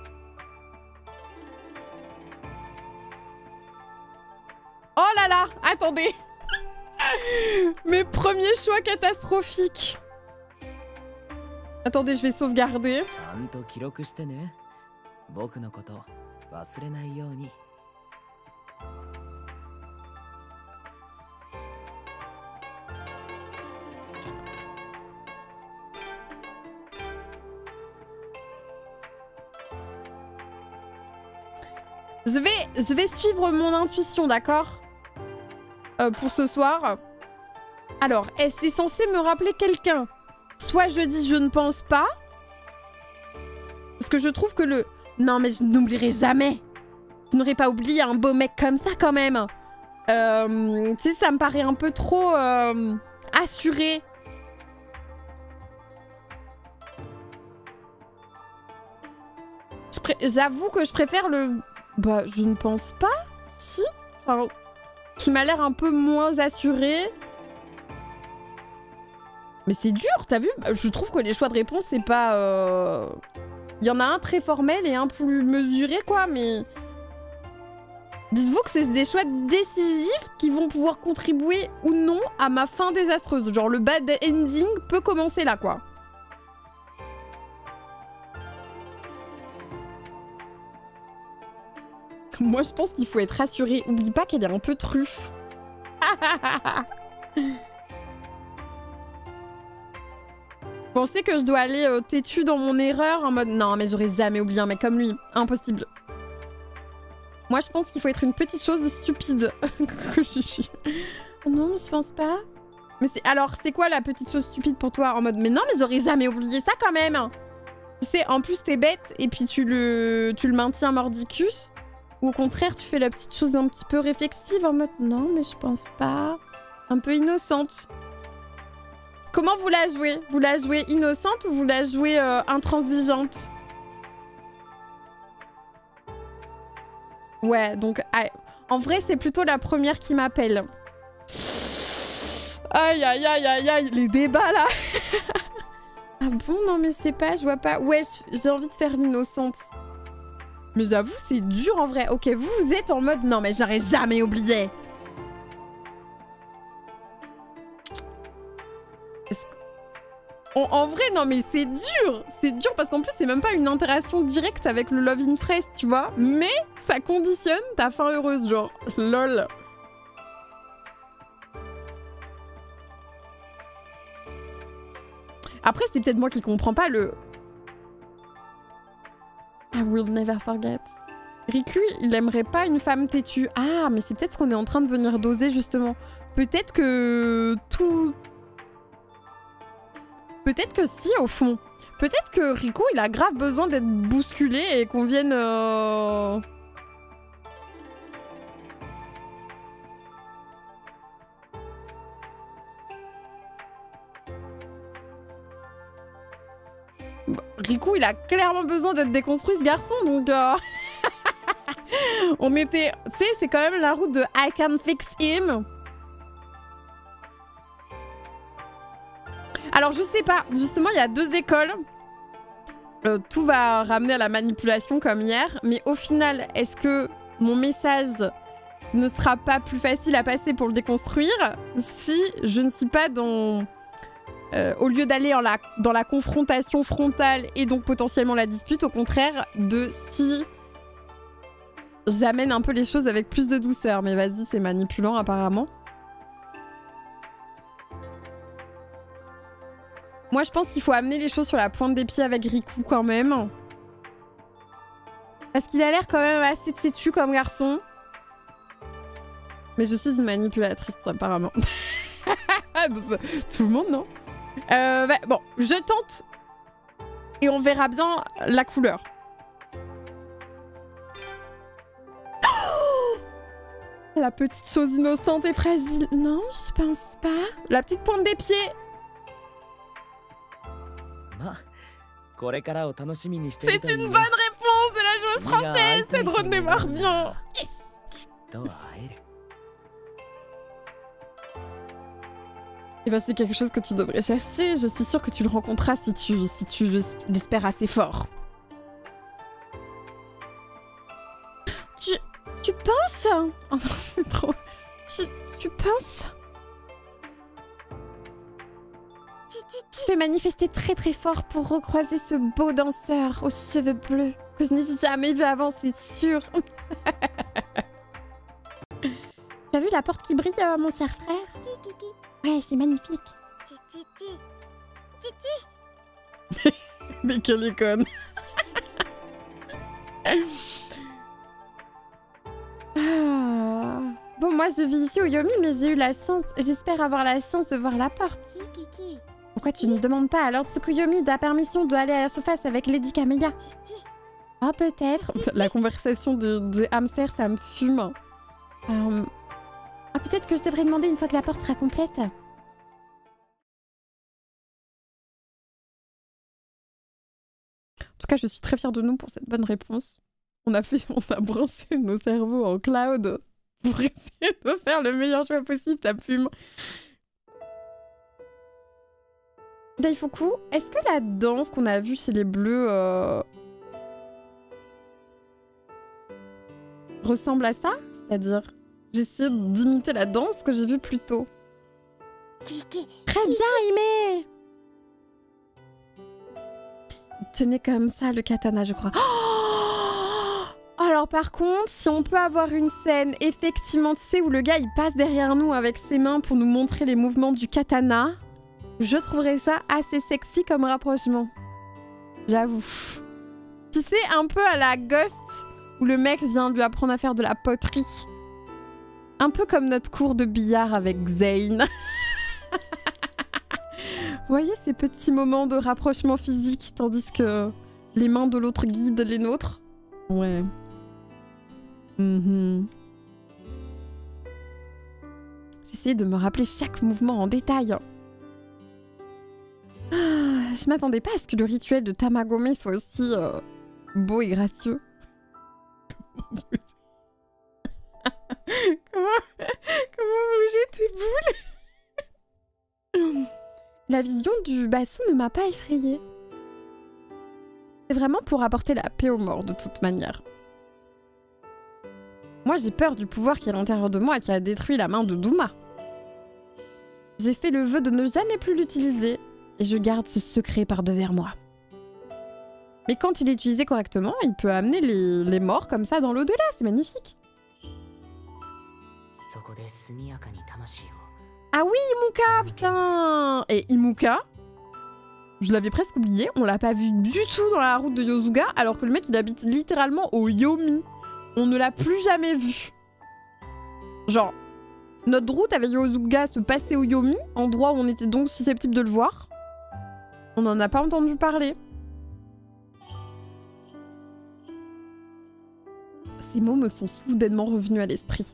Oh là là, attendez. Mes premiers choix catastrophiques. Attendez, je vais sauvegarder. Je vais, je vais suivre mon intuition, d'accord euh, pour ce soir. Alors, est-ce c'est censé me rappeler quelqu'un? Soit je dis je ne pense pas. Parce que je trouve que le... Non, mais je n'oublierai jamais. Je n'aurais pas oublié un beau mec comme ça, quand même. Euh, tu sais, ça me paraît un peu trop euh, assuré. J'avoue que je préfère le... Bah, je ne pense pas. Si. Enfin, qui m'a l'air un peu moins assuré. Mais c'est dur, t'as vu? Je trouve que les choix de réponse, c'est pas... Euh... Il y en a un très formel et un plus mesuré, quoi, mais... Dites-vous que c'est des choix décisifs qui vont pouvoir contribuer ou non à ma fin désastreuse. Genre, le bad ending peut commencer là, quoi. Moi, je pense qu'il faut être rassuré. Oublie pas qu'elle est un peu truffe. Pensez que je dois aller euh, têtu dans mon erreur en mode... Non, mais j'aurais jamais oublié un mec comme lui. Impossible. Moi, je pense qu'il faut être une petite chose stupide. Que je suis. Non, mais je pense pas. Mais c'est... Alors, c'est quoi la petite chose stupide pour toi? En mode, mais non, mais j'aurais jamais oublié ça quand même. C'est en plus, t'es bête et puis tu le... tu le maintiens mordicus. Ou au contraire, tu fais la petite chose un petit peu réflexive en mode, non, mais je pense pas. Un peu innocente. Comment vous la jouez? Vous la jouez innocente ou vous la jouez euh, intransigeante? Ouais, donc... Ah, en vrai, c'est plutôt la première qui m'appelle. Aïe, aïe, aïe, aïe, aïe, les débats, là. Ah bon? Non, mais je sais pas, je vois pas. Ouais, j'ai envie de faire l'innocente. Mais j'avoue, c'est dur, en vrai. Ok, vous, vous êtes en mode... Non, mais j'aurais jamais oublié. En, en vrai, non, mais c'est dur. C'est dur parce qu'en plus, c'est même pas une interaction directe avec le love interest, tu vois. Mais ça conditionne ta fin heureuse, genre. Lol. Après, c'est peut-être moi qui comprends pas le... I will never forget. Riku, il aimerait pas une femme têtue. Ah, mais c'est peut-être ce qu'on est en train de venir doser, justement. Peut-être que tout... Peut-être que si, au fond. Peut-être que Riku, il a grave besoin d'être bousculé et qu'on vienne... Euh... Bah, Riku, il a clairement besoin d'être déconstruit, ce garçon, donc... Euh... On était... Tu sais, c'est quand même la route de I can fix him. Alors, je sais pas. Justement, il y a deux écoles. Euh, tout va ramener à la manipulation comme hier. Mais au final, est-ce que mon message ne sera pas plus facile à passer pour le déconstruire si je ne suis pas dans... Euh, au lieu d'aller la... dans la confrontation frontale et donc potentiellement la dispute, au contraire, de si j'amène un peu les choses avec plus de douceur. Mais vas-y, c'est manipulant apparemment. Moi, je pense qu'il faut amener les choses sur la pointe des pieds avec Riku quand même. Parce qu'il a l'air quand même assez têtu comme garçon. Mais je suis une manipulatrice, apparemment. Tout le monde, non? euh, bah, Bon, je tente. Et on verra bien la couleur. Oh, la petite chose innocente et fragile. Non, je pense pas. La petite pointe des pieds. C'est une bonne réponse de la joueuse française. Cette drone démarre bien. Yes. Et ben c'est quelque chose que tu devrais chercher. Je suis sûre que tu le rencontreras si tu, si tu l'espères assez fort. Tu, tu penses? Oh non, c'est trop... Tu, tu penses? Je vais manifester très très fort pour recroiser ce beau danseur aux cheveux bleus que je n'ai jamais vu avant, c'est sûr. Tu as vu la porte qui brille, euh, mon cher frère? Ouais, c'est magnifique. Mais quelle conne. Ah. Bon, moi je vis ici au Yomi, mais j'ai eu la chance, j'espère avoir la chance de voir la porte. Pourquoi tu ne demandes pas à Lord Tsukuyomi de la permission d'aller à la surface avec Lady Camélia? Oh, peut-être. La conversation des, des hamsters, ça me fume. Euh... Oh, peut-être que je devrais demander une fois que la porte sera complète. En tout cas, je suis très fière de nous pour cette bonne réponse. On a fait, on a branché nos cerveaux en cloud pour essayer de faire le meilleur choix possible, ça me fume. Daifuku, est-ce que la danse qu'on a vue chez les Bleus euh... ressemble à ça? C'est-à-dire, j'ai essayé d'imiter la danse que j'ai vue plus tôt. Très bien, Aimé! Tenez comme ça le katana, je crois. Oh, alors par contre, si on peut avoir une scène, effectivement, tu sais, où le gars il passe derrière nous avec ses mains pour nous montrer les mouvements du katana, je trouverais ça assez sexy comme rapprochement. J'avoue. Tu sais, un peu à la Ghost, où le mec vient lui apprendre à faire de la poterie. Un peu comme notre cours de billard avec Zane. Vous voyez ces petits moments de rapprochement physique, tandis que les mains de l'autre guident les nôtres? Ouais. Mm-hmm. J'essaie de me rappeler chaque mouvement en détail. Ah, je m'attendais pas à ce que le rituel de Tamagome soit aussi euh, beau et gracieux. Comment... Comment bouger tes boules? La vision du Basou ne m'a pas effrayée. C'est vraiment pour apporter la paix aux morts de toute manière. Moi j'ai peur du pouvoir qui est à l'intérieur de moi et qui a détruit la main de Douma. J'ai fait le vœu de ne jamais plus l'utiliser et je garde ce secret par-devers moi. Mais quand il est utilisé correctement, il peut amener les, les morts comme ça dans l'au-delà, c'est magnifique. Ah oui, Imuka, putain! Et Imuka, je l'avais presque oublié, on l'a pas vu du tout dans la route de Yosuga, alors que le mec il habite littéralement au Yomi. On ne l'a plus jamais vu. Genre, notre route avec Yosuga se passait au Yomi, endroit où on était donc susceptible de le voir. On n'en a pas entendu parler. Ces mots me sont soudainement revenus à l'esprit.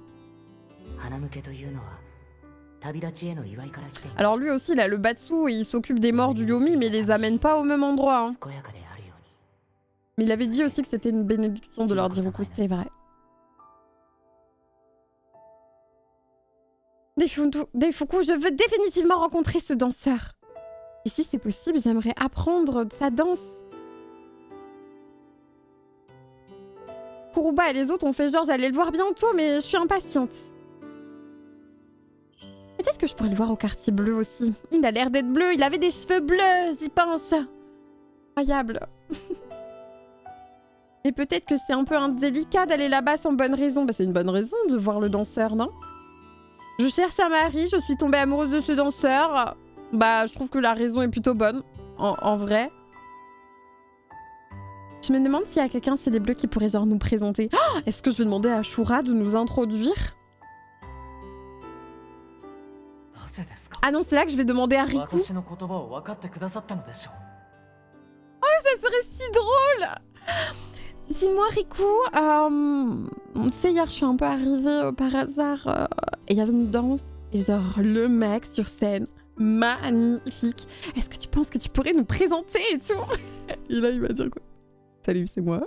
Alors lui aussi, il a le Batsu et il s'occupe des morts du Yomi, mais il les amène pas au même endroit. Hein. Mais il avait dit aussi que c'était une bénédiction de Lord Iroku, c'est vrai. Daifuku, je veux définitivement rencontrer ce danseur. Et si c'est possible, j'aimerais apprendre sa danse. Kuruba et les autres ont fait genre j'allais le voir bientôt, mais je suis impatiente. Peut-être que je pourrais le voir au quartier bleu aussi. Il a l'air d'être bleu, il avait des cheveux bleus, j'y pense. Incroyable. Et peut-être que c'est un peu indélicat d'aller là-bas sans bonne raison. Bah c'est une bonne raison de voir le danseur, non? Je cherche un mari, je suis tombée amoureuse de ce danseur. Bah je trouve que la raison est plutôt bonne, en, en vrai. Je me demande s'il y a quelqu'un chez les Bleus qui pourrait genre nous présenter. Oh, est-ce que je vais demander à Shura de nous introduire? Ah non, c'est là que je vais demander à Riku. Oh, ça serait si drôle. Dis-moi Riku, euh, tu sais hier je suis un peu arrivée euh, par hasard euh, et il y avait une danse et genre le mec sur scène, magnifique. Est-ce que tu penses que tu pourrais nous présenter et tout? Et là il va dire quoi? Salut, c'est moi.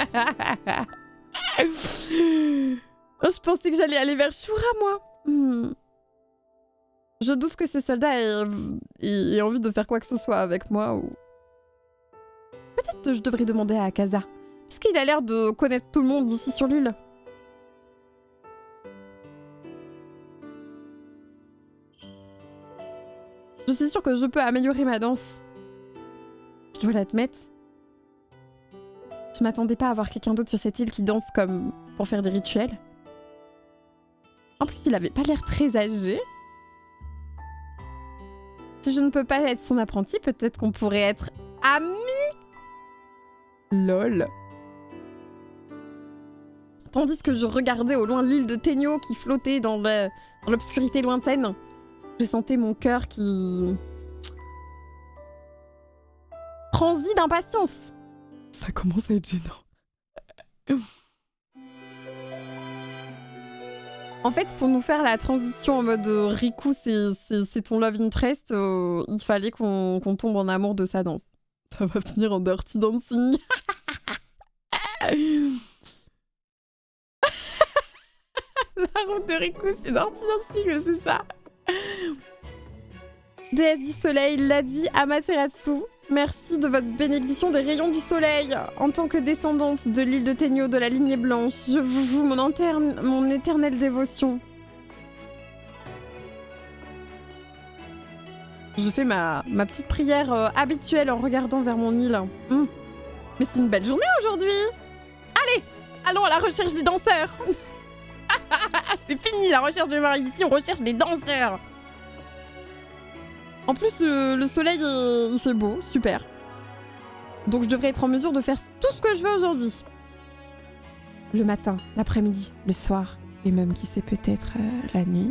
Oh, je pensais que j'allais aller vers Shura, moi. Hmm. Je doute que ce soldat ait, ait, ait envie de faire quoi que ce soit avec moi. Ou... Peut-être que je devrais demander à Akaza. Parce qu'il a l'air de connaître tout le monde ici sur l'île. Je suis sûre que je peux améliorer ma danse. Je dois l'admettre. Je m'attendais pas à voir quelqu'un d'autre sur cette île qui danse comme pour faire des rituels. En plus, il avait pas l'air très âgé. Si je ne peux pas être son apprenti, peut-être qu'on pourrait être amis. Lol. Tandis que je regardais au loin l'île de Tenyo qui flottait dans le- dans l'obscurité lointaine, je sentais mon cœur qui... transit d'impatience. Ça commence à être gênant. En fait, pour nous faire la transition en mode euh, Riku, c'est ton love interest, euh, il fallait qu'on qu'on tombe en amour de sa danse. Ça va finir en dirty dancing. La route de Riku, c'est dirty dancing, c'est ça. Déesse du soleil, l'a dit Amaterasu. Merci de votre bénédiction des rayons du soleil. En tant que descendante de l'île de Tenyo de la lignée blanche, je vous voue mon, interne, mon éternelle dévotion. Je fais ma, ma petite prière euh, habituelle en regardant vers mon île. Mmh. Mais c'est une belle journée aujourd'hui. Allez, allons à la recherche des danseurs. C'est fini la recherche de mari. Ici, on recherche des danseurs. En plus, euh, le soleil, il, il fait beau, super. Donc je devrais être en mesure de faire tout ce que je veux aujourd'hui. Le matin, l'après-midi, le soir, et même qui sait peut-être euh, la nuit.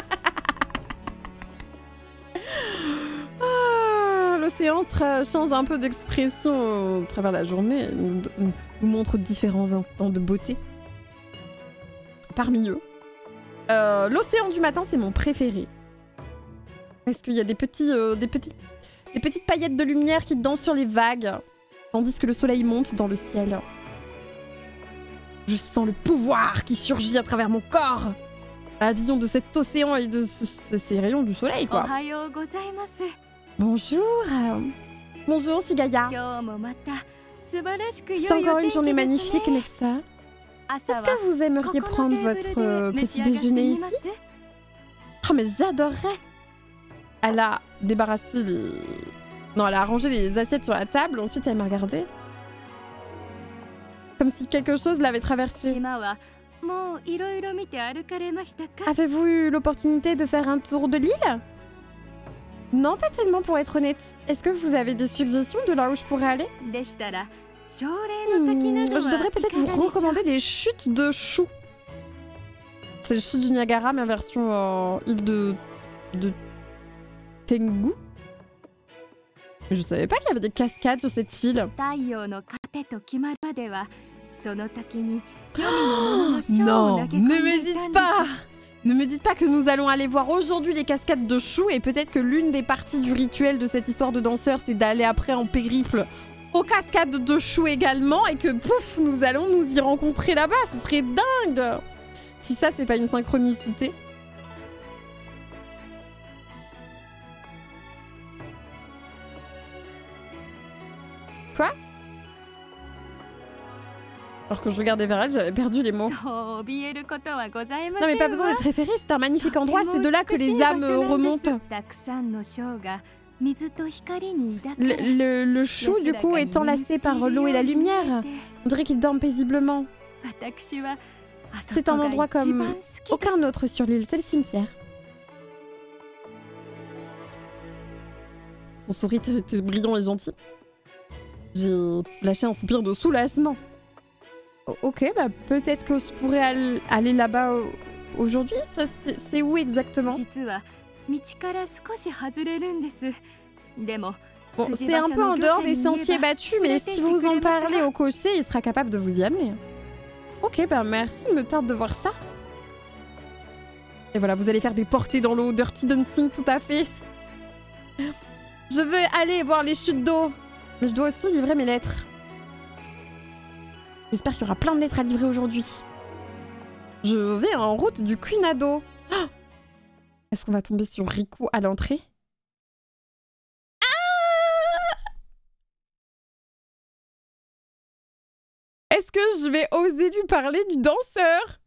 Ah, l'océan change un peu d'expression euh, à travers la journée, nous, nous, nous montre différents instants de beauté. Parmi eux, euh, l'océan du matin, c'est mon préféré. Parce qu'il y a des, petits, euh, des, petits, des petites paillettes de lumière qui dansent sur les vagues, tandis que le soleil monte dans le ciel. Je sens le pouvoir qui surgit à travers mon corps, à la vision de cet océan et de, ce, de ces rayons du soleil, quoi. Bonjour. Bonjour, Sigaya. C'est encore une journée magnifique, Nexa. Est-ce que vous aimeriez prendre votre euh, petit déjeuner ici? Oh, mais j'adorerais. Elle a débarrassé les... Non, elle a rangé les assiettes sur la table, ensuite elle m'a regardé. Comme si quelque chose l'avait traversée. Avez-vous eu l'opportunité de faire un tour de l'île? Non, pas tellement pour être honnête. Est-ce que vous avez des suggestions de là où je pourrais aller? hmm, Je devrais peut-être vous recommander les chutes de Shu. C'est les chutes du Niagara, mais version euh, île de... de... Tengu. Je savais pas qu'il y avait des cascades sur cette île. Oh, non, ne me dites pas Ne me dites pas que nous allons aller voir aujourd'hui les cascades de Shu et peut-être que l'une des parties du rituel de cette histoire de danseur, c'est d'aller après en périple aux cascades de Shu également et que pouf, nous allons nous y rencontrer là-bas. Ce serait dingue. Si ça, c'est pas une synchronicité. Quoi? Alors que je regardais vers elle, j'avais perdu les mots. Non mais pas besoin d'être référé, c'est un magnifique endroit, c'est de là que les âmes remontent. Le, le, le chou du coup est enlacé par l'eau et la lumière. On dirait qu'il dort paisiblement. C'est un endroit comme aucun autre sur l'île, c'est le cimetière. Son sourire était brillant et gentil. J'ai lâché un soupir de soulagement. Ok, bah peut-être que je pourrais aller, aller là-bas aujourd'hui. C'est où exactement? Bon, c'est un peu en dehors des sentiers battus, mais si vous en parlez au cocher, il sera capable de vous y amener. Ok, bah merci, il me tarde de voir ça. Et voilà, vous allez faire des portées dans l'eau, Dirty Dancing, tout à fait. Je veux aller voir les chutes d'eau. Mais je dois aussi livrer mes lettres. J'espère qu'il y aura plein de lettres à livrer aujourd'hui. Je vais en route du Kunado. Oh, est-ce qu'on va tomber sur Riku à l'entrée? Ah, est-ce que je vais oser lui parler du danseur?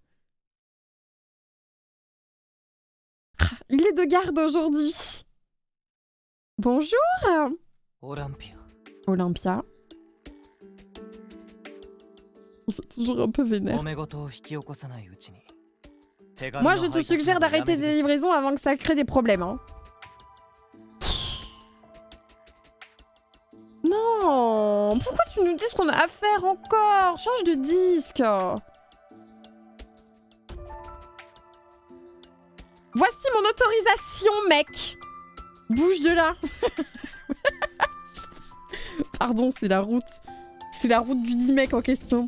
Il est de garde aujourd'hui. Bonjour. Olympia. Olympia. Il fait toujours un peu vénère. Moi, je te suggère d'arrêter des livraisons avant que ça crée des problèmes. Hein. Non, pourquoi tu nous dis ce qu'on a à faire encore? Change de disque. Voici mon autorisation, mec. Bouge de là. Pardon, c'est la route. C'est la route du dit mec en question.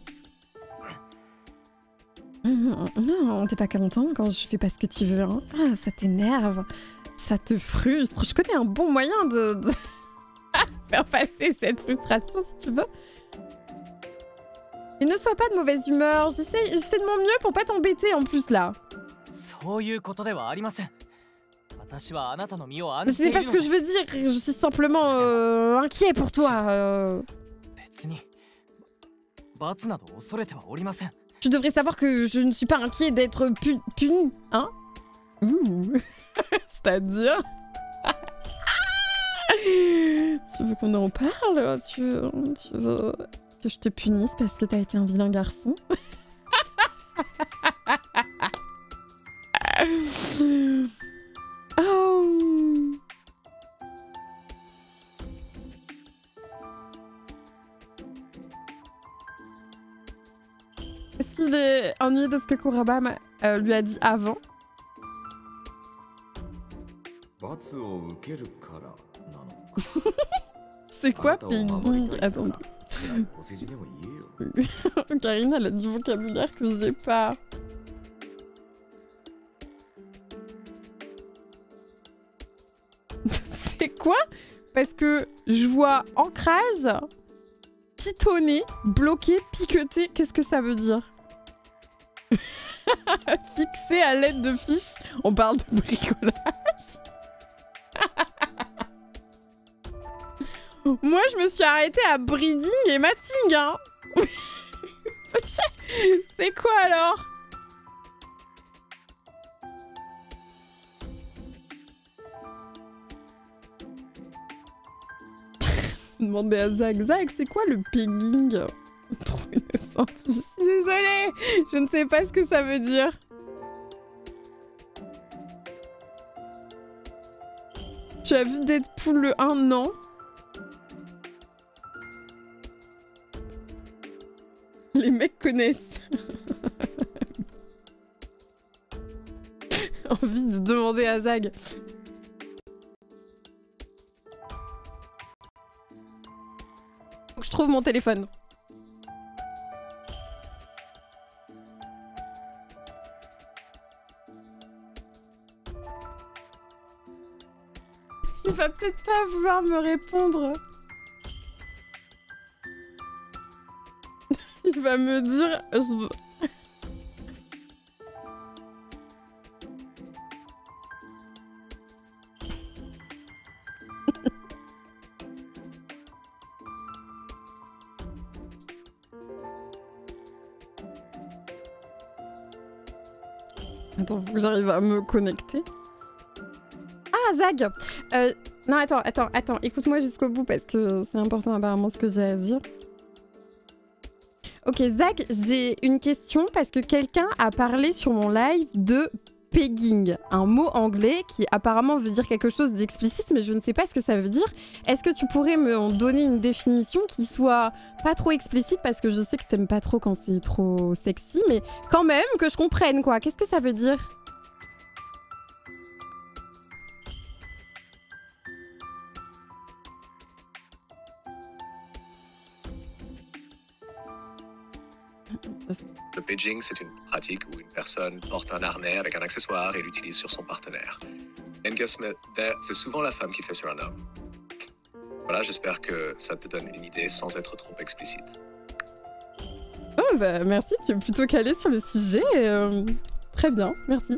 Non, t'es pas content quand je fais pas ce que tu veux, hein. Ah, ça t'énerve. Ça te frustre. Je connais un bon moyen de... de... faire passer cette frustration, si tu veux. Et ne sois pas de mauvaise humeur. J'essaie, je fais de mon mieux pour pas t'embêter en plus là. Mais ce n'est pas ce que je veux dire. Je suis simplement euh, inquiet pour toi. Euh... Tu devrais savoir que je ne suis pas inquiet d'être pu puni, hein. Ouh. C'est-à-dire... Tu veux qu'on en parle? Tu veux... tu veux que je te punisse parce que t'as été un vilain garçon? Oh. Est-ce qu'il est ennuyé de ce que Kuraba euh, lui a dit avant? C'est quoi Peggy? Attends. Karina, elle a du vocabulaire que j'ai pas. C'est quoi? Parce que je vois ancrage, pitonner, bloquer, piqueter. Qu'est-ce que ça veut dire? Fixer à l'aide de fiches. On parle de bricolage. Moi, je me suis arrêtée à breeding et matting, hein. C'est quoi alors? Je demandais à Zag. Zag, c'est quoi le pegging? Trop innocente. Je suis désolée. Je ne sais pas ce que ça veut dire. Tu as vu Deadpool le un? Non. Les mecs connaissent. Envie de demander à Zag. Faut que je trouve mon téléphone. Il va peut-être pas vouloir me répondre. Il va me dire... Je... Attends, faut que j'arrive à me connecter. Ah, Zag euh, Non, attends, attends, attends. Écoute-moi jusqu'au bout parce que c'est important apparemment ce que j'ai à dire. Ok, Zag, j'ai une question parce que quelqu'un a parlé sur mon live de pegging, un mot anglais qui apparemment veut dire quelque chose d'explicite, mais je ne sais pas ce que ça veut dire. Est-ce que tu pourrais me donner une définition qui soit pas trop explicite, parce que je sais que t'aimes pas trop quand c'est trop sexy, mais quand même que je comprenne, quoi. Qu'est-ce que ça veut dire? Le pegging, c'est une pratique où une personne porte un harnais avec un accessoire et l'utilise sur son partenaire. Engagement, c'est souvent la femme qui le fait sur un homme. Voilà, j'espère que ça te donne une idée sans être trop explicite. Oh bah merci, tu es plutôt calé sur le sujet. Euh, très bien, merci.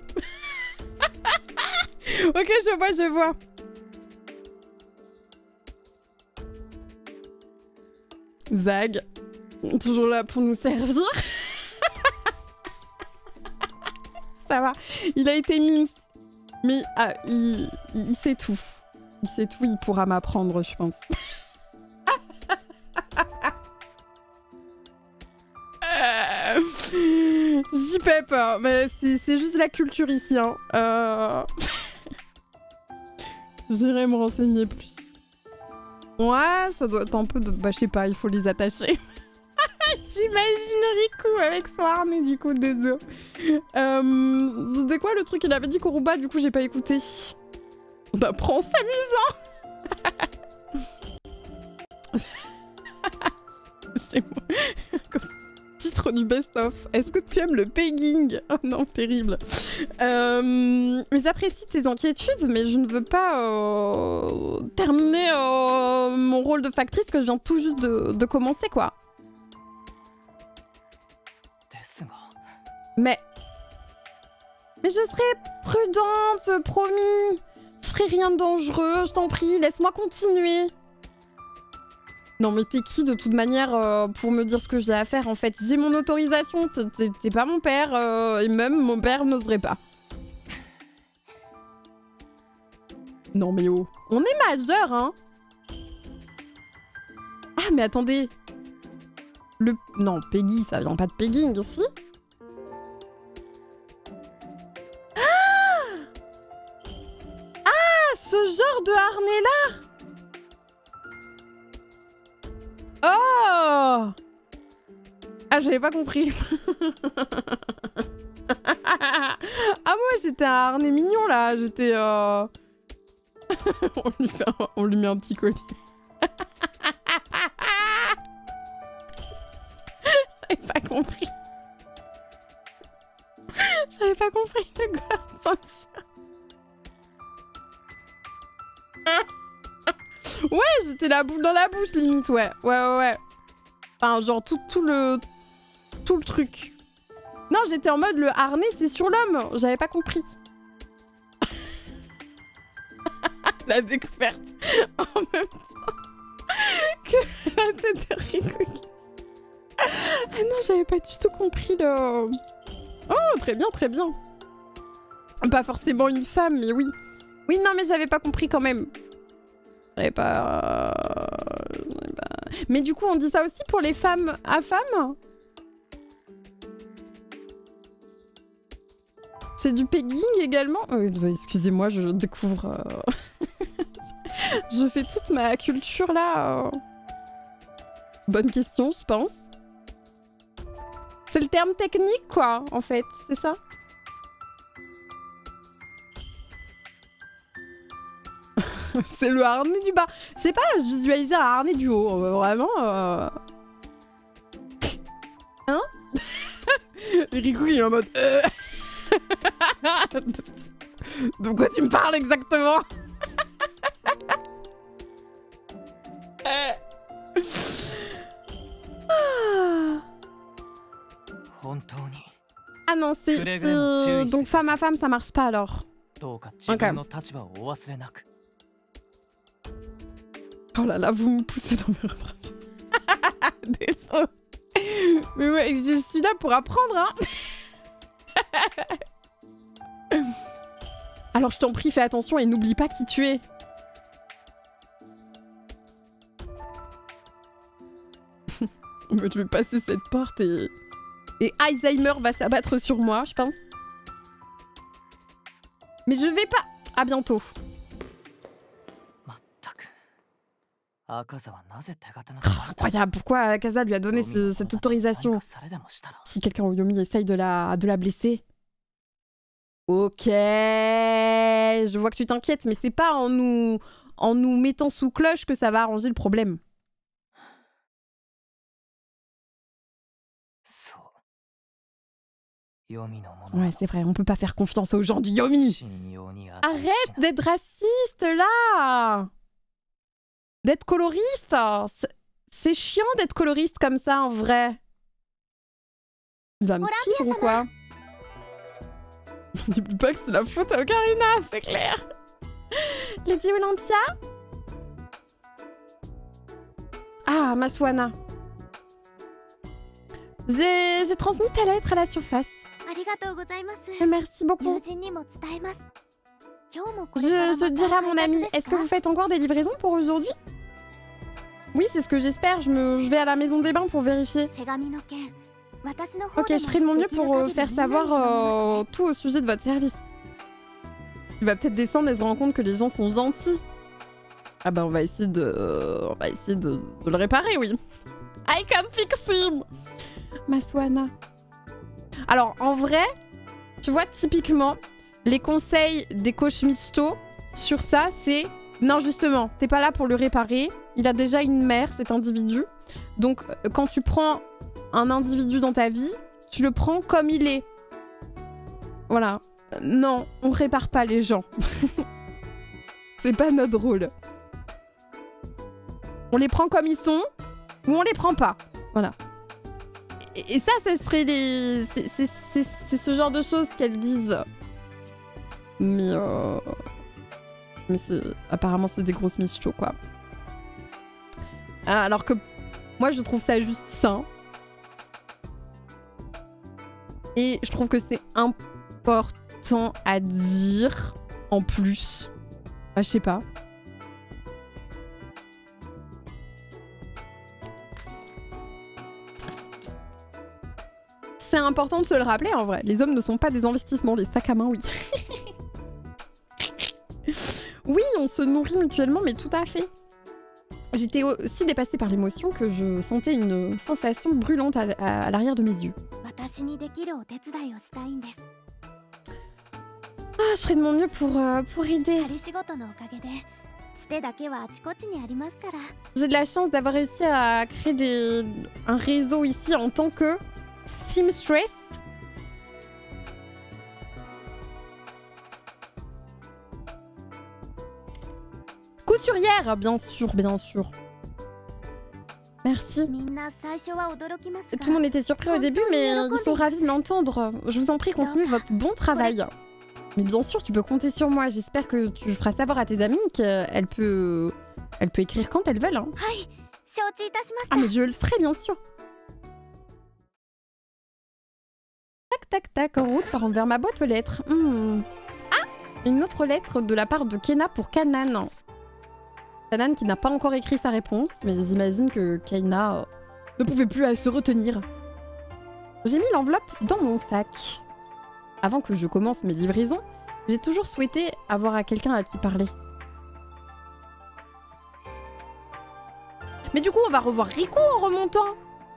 Ok, je vois, je vois. Zag, toujours là pour nous servir. Ça va, il a été mimes. Mais ah, il, il, il sait tout. Il sait tout, il pourra m'apprendre, je pense. euh... J'y pep, hein. Mais c'est juste la culture ici. Hein. Euh... J'irai me renseigner plus. Ouais, ça doit être un peu de... Bah, je sais pas, il faut les attacher. J'imagine Riku avec son harnais, du coup, des os. euh, C'était quoi le truc? Il avait dit Koruba, du coup j'ai pas écouté. On apprend en s'amusant. C'est moi. Titre du best-of. Est-ce que tu aimes le pegging? Oh non, terrible. Euh, J'apprécie tes inquiétudes, mais je ne veux pas euh, terminer euh, mon rôle de factrice que je viens tout juste de, de commencer, quoi. Mais... Mais je serai prudente, promis. Je ferai rien de dangereux, je t'en prie, laisse-moi continuer. Non mais t'es qui de toute manière euh, pour me dire ce que j'ai à faire en fait? J'ai mon autorisation, t'es pas mon père, euh, et même mon père n'oserait pas. Non mais oh, on est majeur hein. Ah mais attendez. Le... Non, Peggy, ça vient pas de pegging ici. Ah, ah ce genre de harnais là. Oh! Ah, j'avais pas compris. Ah, moi, j'étais un harnais mignon, là. J'étais... Euh... on, lui fait un... on lui met un petit collier. J'avais pas compris. J'avais pas compris de quoi ceinture. Ouais, j'étais la boule dans la bouche, limite, ouais. Ouais, ouais, ouais. Enfin, genre, tout, tout le... Tout le truc. Non, j'étais en mode, le harnais, c'est sur l'homme. J'avais pas compris. La découverte. En même temps que la tête de Riku. Ah non, j'avais pas du tout compris le... Oh, très bien, très bien. Pas forcément une femme, mais oui. Oui, non, mais j'avais pas compris quand même. J'avais pas... pas... Mais du coup, on dit ça aussi pour les femmes à femmes? C'est du pegging également? euh, Excusez-moi, je découvre... Euh... je fais toute ma culture là. Euh... Bonne question, je pense. C'est le terme technique, quoi, en fait, c'est ça? C'est le harnais du bas. Je sais pas, je visualisais un harnais du haut. Euh, vraiment. Euh... Hein? Riku, il est en mode... Euh... De quoi tu me parles exactement? Ah non, c'est... Donc femme à femme, ça marche pas alors. Ok. Oh là là, vous me poussez dans mes reproches. Désolé. Mais ouais, je suis là pour apprendre, hein. Alors je t'en prie, fais attention et n'oublie pas qui tu es. Mais je vais passer cette porte et... Et Alzheimer va s'abattre sur moi, je pense. Mais je vais pas... À bientôt. Oh, incroyable, pourquoi Akaza lui a donné ce, cette autorisation? Si quelqu'un au Yomi essaye de la, de la blesser. Ok, je vois que tu t'inquiètes, mais c'est pas en nous, en nous mettant sous cloche que ça va arranger le problème. Ouais, c'est vrai, on peut pas faire confiance aux gens du Yomi. Arrête d'être raciste, là! D'être coloriste, c'est chiant d'être coloriste comme ça en vrai. Il va me suivre ou quoi? N'oublie pas que c'est la faute à Ocarina, c'est clair. Lady Olympia? Ah, Masuana. J'ai transmis ta lettre à la surface. Merci beaucoup. Je, je dirai à mon ami, est-ce que vous faites encore des livraisons pour aujourd'hui? Oui, c'est ce que j'espère. Je, me... je vais à la maison des bains pour vérifier. Ok, je ferai de mon mieux pour euh, faire savoir euh, tout au sujet de votre service. Il va peut-être descendre et se rendre compte que les gens sont gentils. Ah bah on va essayer de... Euh, on va essayer de, de le réparer, oui. I can fix him. Masuana. Alors, en vrai, Tu vois, typiquement, les conseils des coachs Michto sur ça, c'est... Non, justement, t'es pas là pour le réparer. Il a déjà une mère, cet individu. Donc, quand tu prends un individu dans ta vie, tu le prends comme il est. Voilà. Non, on répare pas les gens. C'est pas notre rôle. On les prend comme ils sont, ou on les prend pas. Voilà. Et, et ça, ça serait les... C'est ce genre de choses qu'elles disent. Mais... Euh... Mais c'est... Apparemment, c'est des grosses michos, quoi. Alors que... Moi, je trouve ça juste sain. Et je trouve que c'est important à dire, en plus. Bah, je sais pas. C'est important de se le rappeler, en vrai. Les hommes ne sont pas des investissements, les sacs à main, oui. Oui, on se nourrit mutuellement, mais tout à fait. J'étais aussi dépassée par l'émotion que je sentais une sensation brûlante à, à, à l'arrière de mes yeux. Ah, je ferai de mon mieux pour, euh, pour aider. J'ai de la chance d'avoir réussi à créer des... un réseau ici en tant que seamstress. Couturière, bien sûr, bien sûr. Merci. Tout le monde était surpris au début, mais ils sont ravis de l'entendre. Je vous en prie, continuez votre bon travail. Mais bien sûr, tu peux compter sur moi. J'espère que tu feras savoir à tes amies qu'elle peut... Elle peut écrire quand elles veulent. Hein. Ah, mais je le ferai, bien sûr. Tac, tac, tac, en route, par vers ma boîte aux lettres. Mmh. Ah, une autre lettre de la part de Kena pour Kanan. Kanan qui n'a pas encore écrit sa réponse, mais j'imagine que Kaina euh, ne pouvait plus à se retenir. J'ai mis l'enveloppe dans mon sac. Avant que je commence mes livraisons, j'ai toujours souhaité avoir à quelqu'un à qui parler. Mais du coup, on va revoir Riku en remontant.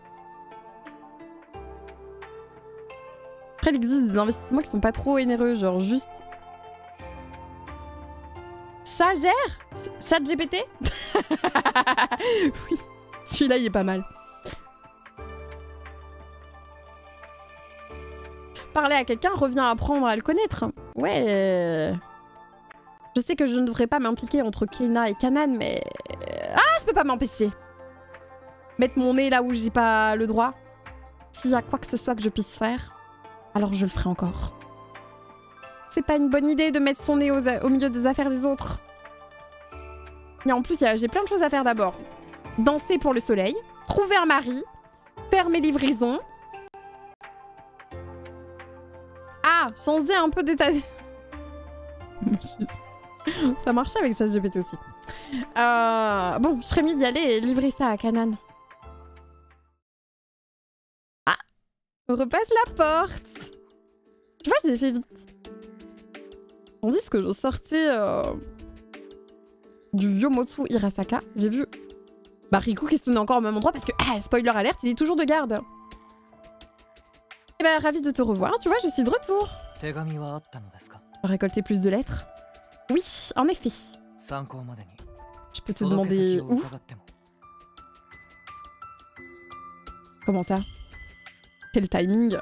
Après, il existe des investissements qui sont pas trop onéreux, genre juste... Chager Chat G P T. Oui, celui-là, il est pas mal. Parler à quelqu'un revient à apprendre à le connaître. Ouais. Je sais que je ne devrais pas m'impliquer entre Kena et Kanan, mais... Ah, je peux pas m'empêcher. Mettre mon nez là où j'ai pas le droit. S'il y a quoi que ce soit que je puisse faire, alors je le ferai encore. C'est pas une bonne idée de mettre son nez aux au milieu des affaires des autres. Et en plus, j'ai plein de choses à faire d'abord. Danser pour le soleil, trouver un mari, faire mes livraisons. Ah, changer un peu d'état... Ça marchait avec ChatGPT aussi. Euh, bon, je serais mieux d'y aller et livrer ça à Kanan. Ah, on repasse la porte. Tu vois, je l'ai fait vite. Tandis que je sortais euh, du Yomotsu Hirasaka, j'ai vu bah, Riku qui se tenait encore au même endroit parce que, ah, spoiler alerte, il est toujours de garde. Eh ben, ravi de te revoir, tu vois, je suis de retour. Récolter plus de lettres? Oui, en effet. Je peux te demander où? Comment ça? Quel timing?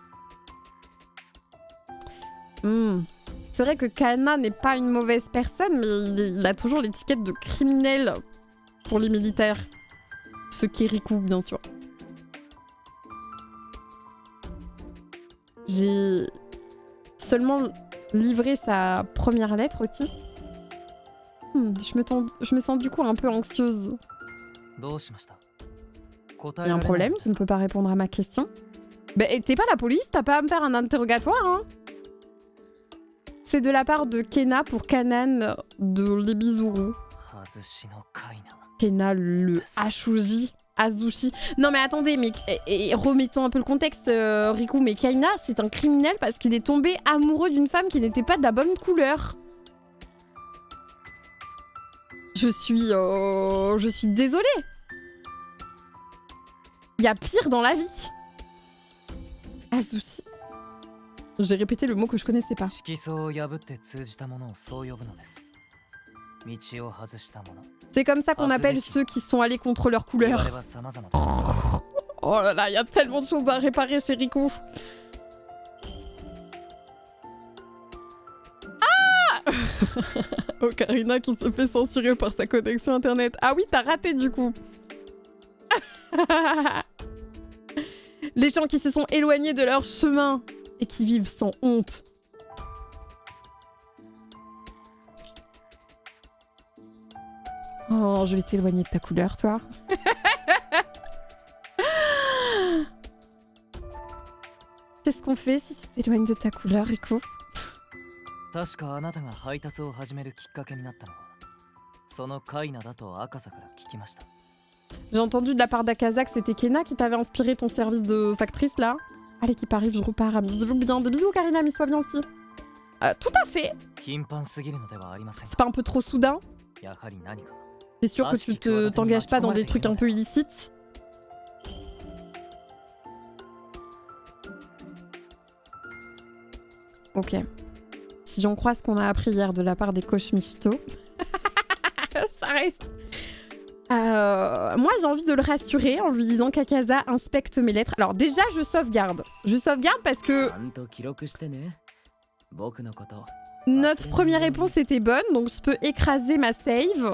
Hmm. C'est vrai que Kana n'est pas une mauvaise personne, mais il a toujours l'étiquette de criminel pour les militaires. Ce qui est Riku, bien sûr. J'ai seulement livré sa première lettre aussi. Hmm, je, me tends... je me sens du coup un peu anxieuse. Il y a un problème? Tu ne peux pas répondre à ma question? Bah, t'es pas la police, t'as pas à me faire un interrogatoire, hein? C'est de la part de Kena pour Kanan de l'Ebizuru. Kena le Ashuji. Azushi. Non mais attendez, mais et, et remettons un peu le contexte, euh, Riku. Mais Kaina, c'est un criminel parce qu'il est tombé amoureux d'une femme qui n'était pas de la bonne couleur. Je suis... Euh, je suis désolée. Il y a pire dans la vie. Azushi. J'ai répété le mot que je connaissais pas. C'est comme ça qu'on appelle ceux qui sont allés contre leur couleur. Oh là là, il y a tellement de choses à réparer chez Riku. Ah Ocarina qui se fait censurer par sa connexion internet. Ah oui, t'as raté du coup. Les gens qui se sont éloignés de leur chemin et qui vivent sans honte. Oh, je vais t'éloigner de ta couleur, toi. Qu'est-ce qu'on fait si tu t'éloignes de ta couleur, Riku? J'ai entendu de la part d'Akaza que c'était Kena qui t'avait inspiré ton service de factrice, là. Allez, qui arrive, je repars. Amusez-vous bien. Des bisous, Karina, amuse-toi bien aussi. Euh, tout à fait. C'est pas un peu trop soudain? T'es sûr que tu te t'engages pas dans des trucs un peu illicites? Ok. Si j'en crois ce qu'on a appris hier de la part des coachs Michito, ça reste... Euh, moi j'ai envie de le rassurer en lui disant qu'Akaza inspecte mes lettres. Alors déjà je sauvegarde. Je sauvegarde parce que... Notre première réponse était bonne, donc je peux écraser ma save.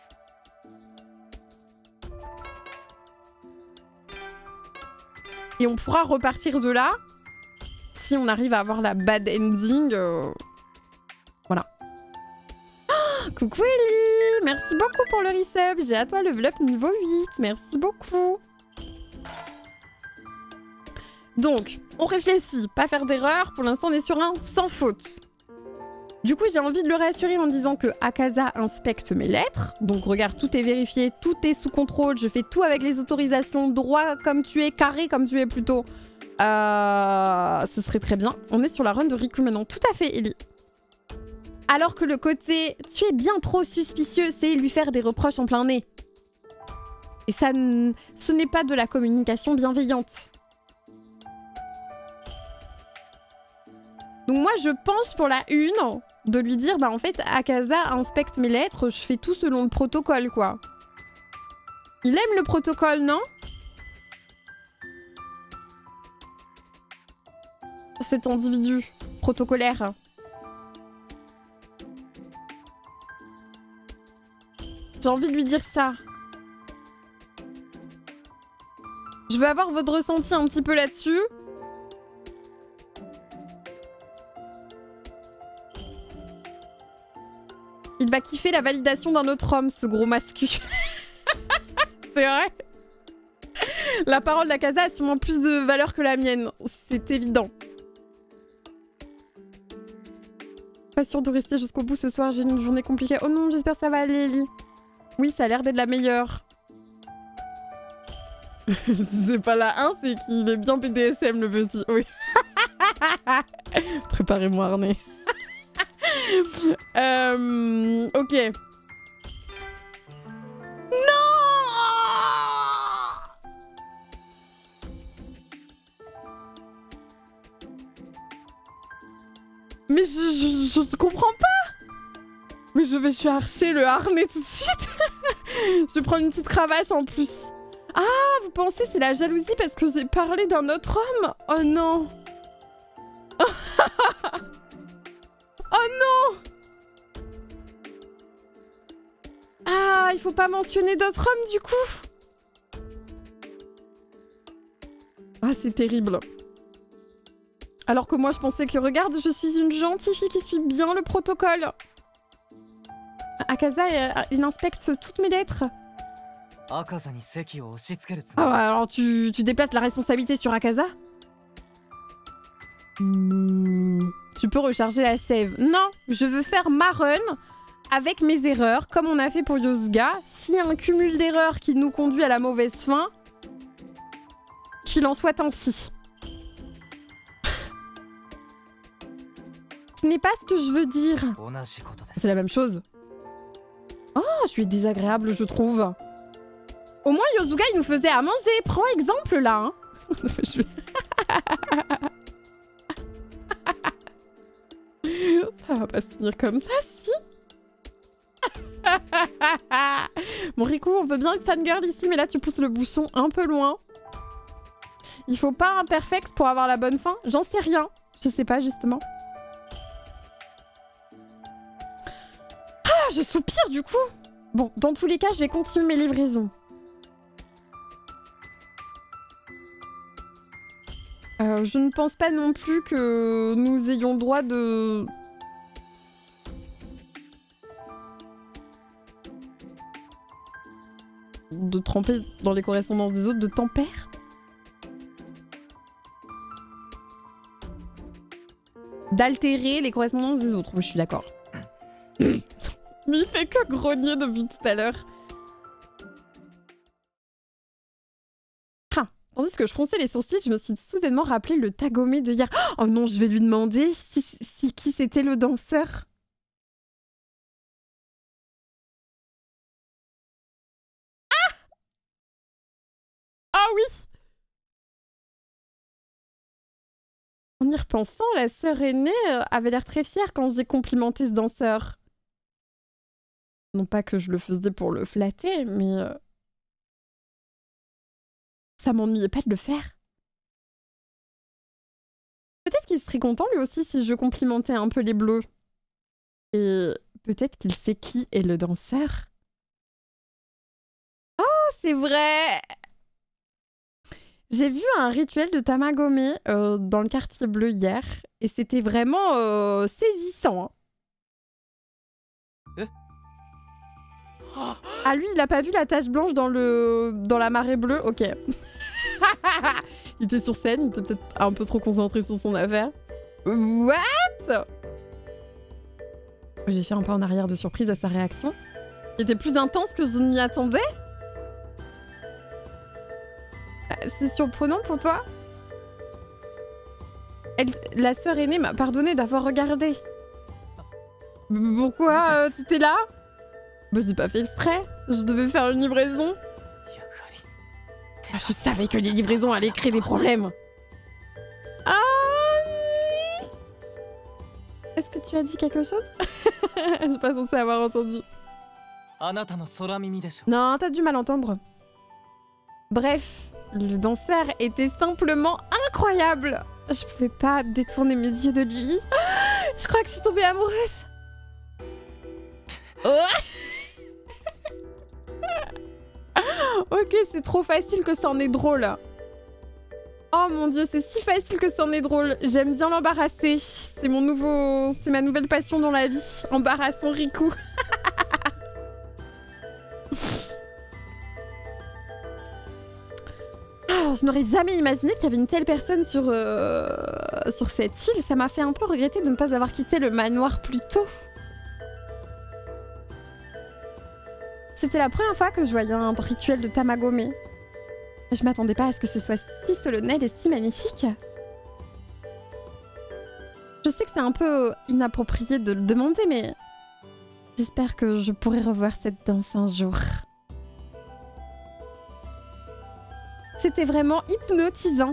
Et on pourra repartir de là si on arrive à avoir la bad ending. Euh... Voilà. Oh, coucou Ellie, merci beaucoup pour le resub. J'ai à toi le level up niveau huit. Merci beaucoup. Donc, on réfléchit, pas faire d'erreur. Pour l'instant, on est sur un sans faute. Du coup, j'ai envie de le rassurer en disant que Akaza inspecte mes lettres. Donc, regarde, tout est vérifié, tout est sous contrôle. Je fais tout avec les autorisations, droit comme tu es, carré comme tu es plutôt. Euh, ce serait très bien. On est sur la run de Riku maintenant. Tout à fait, Ellie. Alors que le côté « tu es bien trop suspicieux », c'est lui faire des reproches en plein nez. Et ça, ce n'est pas de la communication bienveillante. Donc moi, je pense pour la une, de lui dire « bah en fait, Akaza inspecte mes lettres, je fais tout selon le protocole, quoi. » Il aime le protocole, non ? Cet individu protocolaire. J'ai envie de lui dire ça. Je veux avoir votre ressenti un petit peu là-dessus. Il va kiffer la validation d'un autre homme, ce gros mascu. C'est vrai. La parole d'Akaza a sûrement plus de valeur que la mienne. C'est évident. Pas sûre de rester jusqu'au bout ce soir, j'ai une journée compliquée. Oh non, j'espère que ça va aller, Ellie. Oui, ça a l'air d'être la meilleure. C'est pas la un, c'est qu'il est bien B D S M, le petit. Oui. Préparez-moi, Arnais. euh, ok. Non! Mais je, je, je ne comprends pas. Mais je vais chercher le harnais tout de suite. Je vais prendre une petite cravache en plus. Ah, vous pensez c'est la jalousie parce que j'ai parlé d'un autre homme? Oh non. Oh non. Ah, il faut pas mentionner d'autres hommes du coup. Ah, c'est terrible. Alors que moi je pensais que, regarde, je suis une gentille fille qui suit bien le protocole. Akaza, il inspecte toutes mes lettres. Ah ouais, alors tu, tu déplaces la responsabilité sur Akaza? mmh. Tu peux recharger la save. Non, je veux faire ma run avec mes erreurs, comme on a fait pour Yosuga. S'il y a un cumul d'erreurs qui nous conduit à la mauvaise fin, qu'il en soit ainsi. Ce n'est pas ce que je veux dire. C'est la même chose. Oh, je suis désagréable, je trouve. Au moins, Yosuga, il nous faisait à manger. Prends exemple, là. Hein. je... Ça va pas se finir comme ça, si. Bon, Riku, on veut bien être fangirl ici, mais là, tu pousses le bouchon un peu loin. Il faut pas un perfect pour avoir la bonne fin. J'en sais rien. Je sais pas, justement. Ah, je soupire, du coup. Bon, dans tous les cas, je vais continuer mes livraisons. Euh, je ne pense pas non plus que nous ayons droit de... de tremper dans les correspondances des autres, de tempère. D'altérer les correspondances des autres. Oui, je suis d'accord. Mais il fait que grogner depuis tout à l'heure. Ah, tandis que je fronçais les sourcils, je me suis soudainement rappelé le Tagome de hier. Oh non, je vais lui demander si, si qui c'était le danseur. Ah Ah oui. En y repensant, la sœur aînée avait l'air très fière quand j'ai complimenté ce danseur. Non pas que je le faisais pour le flatter, mais... Euh... ça m'ennuyait pas de le faire. Peut-être qu'il serait content lui aussi si je complimentais un peu les bleus. Et peut-être qu'il sait qui est le danseur. Oh, c'est vrai! J'ai vu un rituel de Tamagome euh, dans le quartier bleu hier, et c'était vraiment euh, saisissant. Hein. Euh ah lui, il a pas vu la tache blanche dans, le... dans la marée bleue? Ok. Il était sur scène, il était peut-être un peu trop concentré sur son affaire. What? J'ai fait un pas en arrière de surprise à sa réaction. Il était plus intense que je ne m'y attendais. C'est surprenant pour toi? Elle, la sœur aînée m'a pardonné d'avoir regardé. Pourquoi euh, t'étais là? Bah j'ai pas fait exprès. Je devais faire une livraison. Ah, je savais que les livraisons allaient créer des problèmes. Ah... Est-ce que tu as dit quelque chose? Je suis pas censée avoir entendu. Non, t'as dû mal entendre. Bref, le danseur était simplement incroyable. Je pouvais pas détourner mes yeux de lui. Je crois que je suis tombée amoureuse. Oh. Ok, c'est trop facile que ça en est drôle. Oh mon dieu, c'est si facile que ça en est drôle. J'aime bien l'embarrasser. C'est mon nouveau... c'est ma nouvelle passion dans la vie. Embarrassons Riku. Oh, je n'aurais jamais imaginé qu'il y avait une telle personne sur, euh, sur cette île. Ça m'a fait un peu regretter de ne pas avoir quitté le manoir plus tôt. C'était la première fois que je voyais un rituel de Tamagome. Je m'attendais pas à ce que ce soit si solennel et si magnifique. Je sais que c'est un peu inapproprié de le demander, mais j'espère que je pourrai revoir cette danse un jour. C'était vraiment hypnotisant.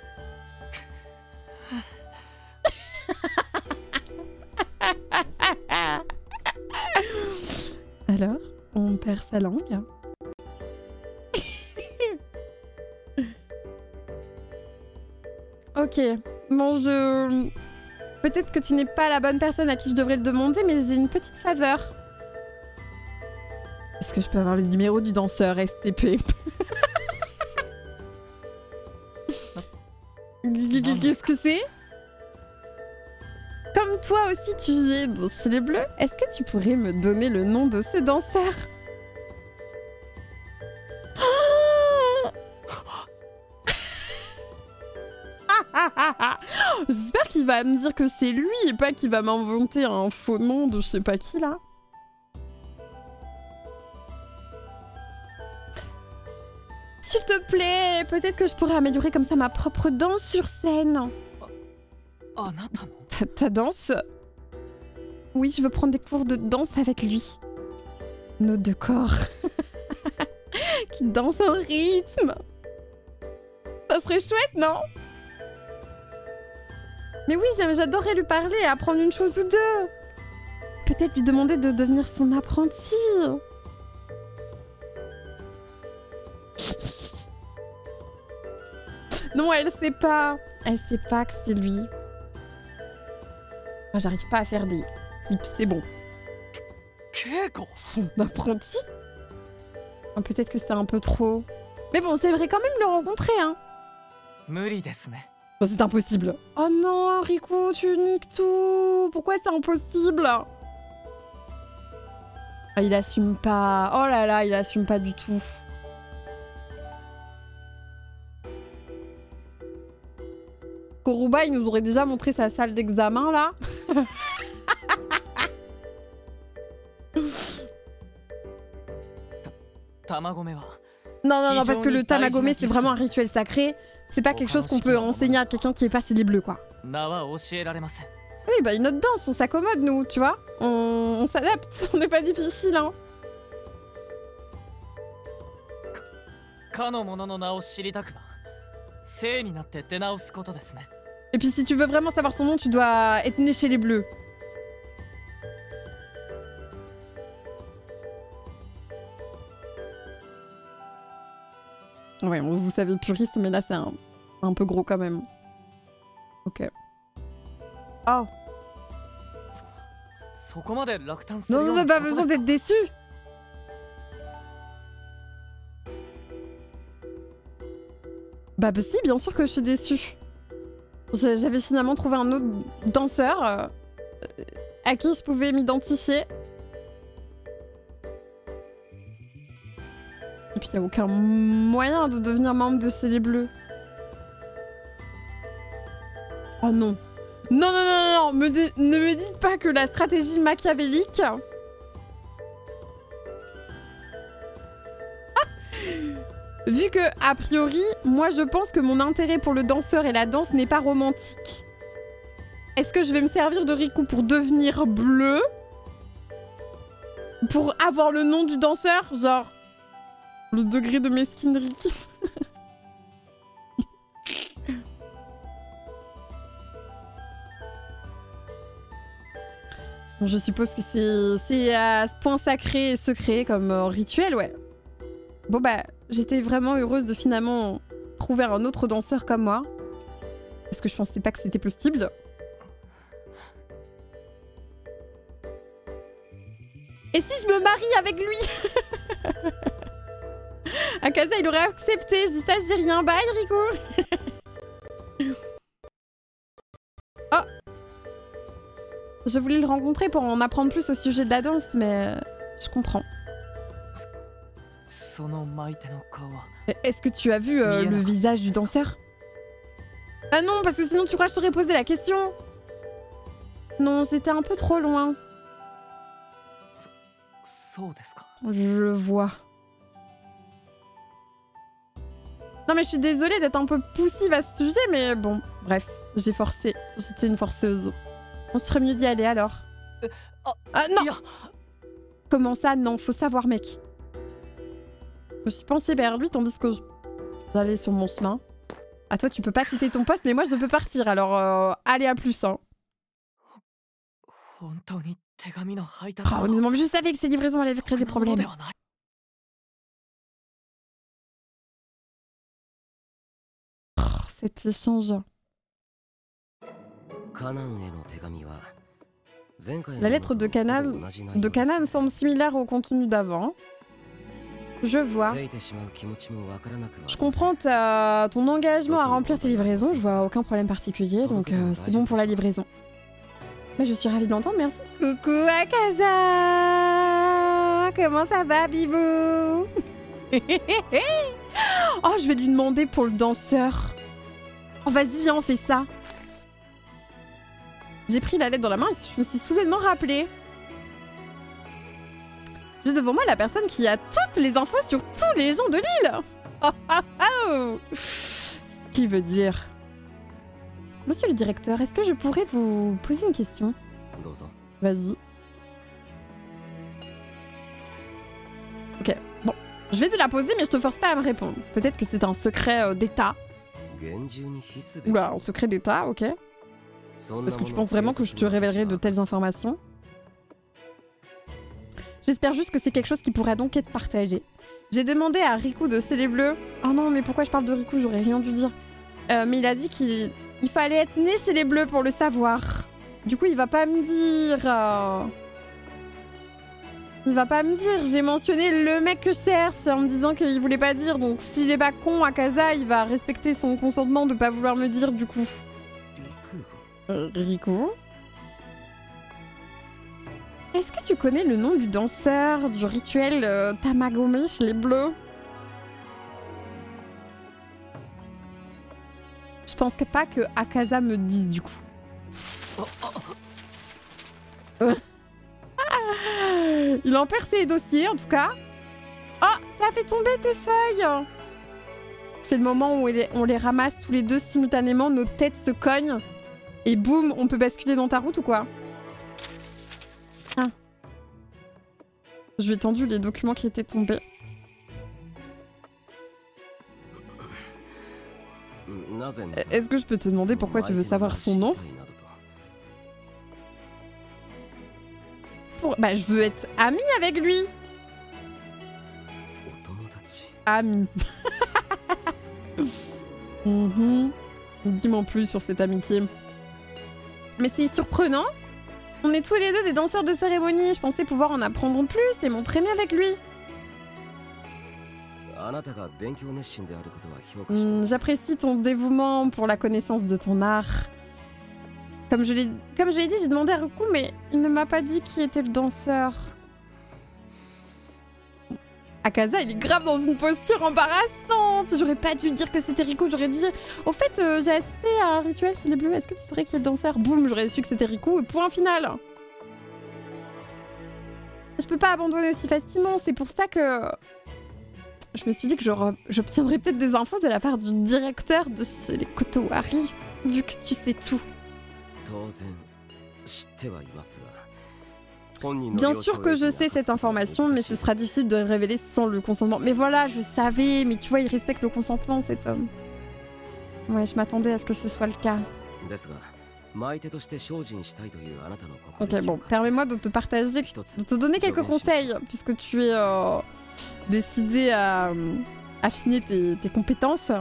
Alors, on perd sa langue. Ok, bon je... Peut-être que tu n'es pas la bonne personne à qui je devrais le demander, mais j'ai une petite faveur. Est-ce que je peux avoir le numéro du danseur S T P? Qu'est-ce que c'est? Comme toi aussi tu es dans les bleus, est-ce que tu pourrais me donner le nom de ce danseur? J'espère qu'il va me dire que c'est lui et pas qu'il va m'inventer un faux nom de je sais pas qui là. S'il te plaît, peut-être que je pourrais améliorer comme ça ma propre danse sur scène. Ta, ta danse? Oui, je veux prendre des cours de danse avec lui. Nos deux corps. Qui dansent en rythme. Ça serait chouette, non? Mais oui, j'adorerais lui parler et apprendre une chose ou deux. peut-être lui demander de devenir son apprenti. Non, elle sait pas. Elle sait pas que c'est lui. Moi, j'arrive pas à faire des clips, c'est bon. Son apprenti? Ah, peut-être que c'est un peu trop. Mais bon, c'est vrai quand même le rencontrer, hein. Bon, c'est impossible. Oh non, Riku, tu niques tout. Pourquoi c'est impossible? Ah, il assume pas. Oh là là, il assume pas du tout. Koruba, il nous aurait déjà montré sa salle d'examen, là. Non, non, non, parce que le tamagome, c'est vraiment un rituel sacré. C'est pas quelque chose qu'on peut enseigner à quelqu'un qui est pas chez les bleus, quoi. Oui, bah une autre danse, on s'accommode, nous, tu vois. On, on s'adapte, on n'est pas difficile, hein. Et puis si tu veux vraiment savoir son nom, tu dois être né chez les bleus. Ouais, vous savez puriste, mais là c'est un, un peu gros quand même. Ok. Oh. Non, non, non, pas besoin d'être déçu. Bah, bah si, bien sûr que je suis déçue. J'avais finalement trouvé un autre danseur euh, à qui je pouvais m'identifier. Et puis il n'y a aucun moyen de devenir membre de chez les bleus. Oh non. Non, non, non, non, me ne me dites pas que la stratégie machiavélique... Ah, vu que, a priori, moi je pense que mon intérêt pour le danseur et la danse n'est pas romantique. Est-ce que je vais me servir de Riku pour devenir bleu? Pour avoir le nom du danseur? Genre, le degré de mesquinerie. Bon, je suppose que c'est à ce point sacré et secret comme euh, rituel, ouais. Bon bah, j'étais vraiment heureuse de finalement trouver un autre danseur comme moi. Parce que je pensais pas que c'était possible. Et si je me marie avec lui? Akaza, il aurait accepté. Je dis ça, je dis rien. Bye, Riku. Oh. Je voulais le rencontrer pour en apprendre plus au sujet de la danse, mais je comprends. Est-ce que tu as vu euh, le visage du danseur? Ah non, parce que sinon tu crois que je t'aurais posé la question. Non, c'était un peu trop loin. Je vois. Non mais je suis désolée d'être un peu poussive à ce sujet, mais bon, bref, j'ai forcé. J'étais une forceuse. On serait mieux d'y aller alors. Ah non! Comment ça? Non, faut savoir, mec. Je me suis pensée vers lui tandis que j'allais sur mon chemin. Ah, toi, tu peux pas quitter ton poste, mais moi, je peux partir. Alors, euh, allez, à plus, hein. Ah, honnêtement, je savais que ces livraisons allaient créer des problèmes. Oh, cet échange. La lettre de Kanan, de Kanan semble similaire au contenu d'avant. Je vois. Je comprends ta... ton engagement à remplir tes livraisons. Je vois aucun problème particulier, donc euh, c'est bon pour la livraison. Mais je suis ravie de l'entendre, merci. Coucou Akaza! Comment ça va, Bibou? Oh, je vais lui demander pour le danseur. Oh, vas-y, viens, on fait ça. J'ai pris la lettre dans la main et je me suis soudainement rappelé. J'ai devant moi la personne qui a toutes les infos sur tous les gens de l'île. Oh, oh, oh. Ce qui veut dire... Monsieur le directeur, est-ce que je pourrais vous poser une question? Vas-y. Ok, bon. Je vais te la poser, mais je te force pas à me répondre. Peut-être que c'est un secret euh, d'État. Oula, un secret d'État, ok. Est-ce que tu penses vraiment que je te révélerai de telles informations? J'espère juste que c'est quelque chose qui pourra donc être partagé. J'ai demandé à Riku de Célé Bleu. Oh non, mais pourquoi je parle de Riku? J'aurais rien dû dire. Euh, mais il a dit qu'il il fallait être né chez les Bleus pour le savoir. Du coup, il va pas me dire... Euh... Il va pas me dire. J'ai mentionné le mec que je cherche en me disant qu'il voulait pas dire. Donc s'il est pas con, Akaza, il va respecter son consentement de pas vouloir me dire du coup. Euh, Riku. Est-ce que tu connais le nom du danseur du rituel euh, Tamagome chez les Bleus? Je pense que pas que Akaza me dise du coup. Euh. Il en perd ses dossiers en tout cas. Oh, ça fait tomber tes feuilles. C'est le moment où on les ramasse tous les deux simultanément, nos têtes se cognent. Et boum, on peut basculer dans ta route ou quoi? Ah. Je lui ai tendu les documents qui étaient tombés. Est-ce que je peux te demander pourquoi tu veux savoir son nom? Pour... Bah, je veux être amie avec lui. Amie. mm-hmm. Dis-moi en plus sur cette amitié. Mais c'est surprenant. On est tous les deux des danseurs de cérémonie. Je pensais pouvoir en apprendre plus et m'entraîner avec lui. Mmh, j'apprécie ton dévouement pour la connaissance de ton art. Comme je l'ai comme je l'ai dit, j'ai demandé à Riku, mais il ne m'a pas dit qui était le danseur. Akaza, il est grave dans une posture embarrassante. J'aurais pas dû dire que c'était Riku, j'aurais dû dire... Au fait, euh, j'ai assisté à un rituel chez les Bleus, est-ce que tu saurais qui est le danseur? Boum, j'aurais su que c'était Riku, et point final. Je peux pas abandonner aussi facilement, c'est pour ça que... Je me suis dit que j'obtiendrais peut-être des infos de la part du directeur de chez les Kotowari, vu que tu sais tout. Bien sûr que je sais cette information, mais ce sera difficile de le révéler sans le consentement. Mais voilà, je savais, mais tu vois, il respecte le consentement, cet homme. Ouais, je m'attendais à ce que ce soit le cas. Ok, bon, permets-moi de te partager, de te donner quelques conseils, puisque tu es euh, décidé à euh, affiner tes, tes compétences.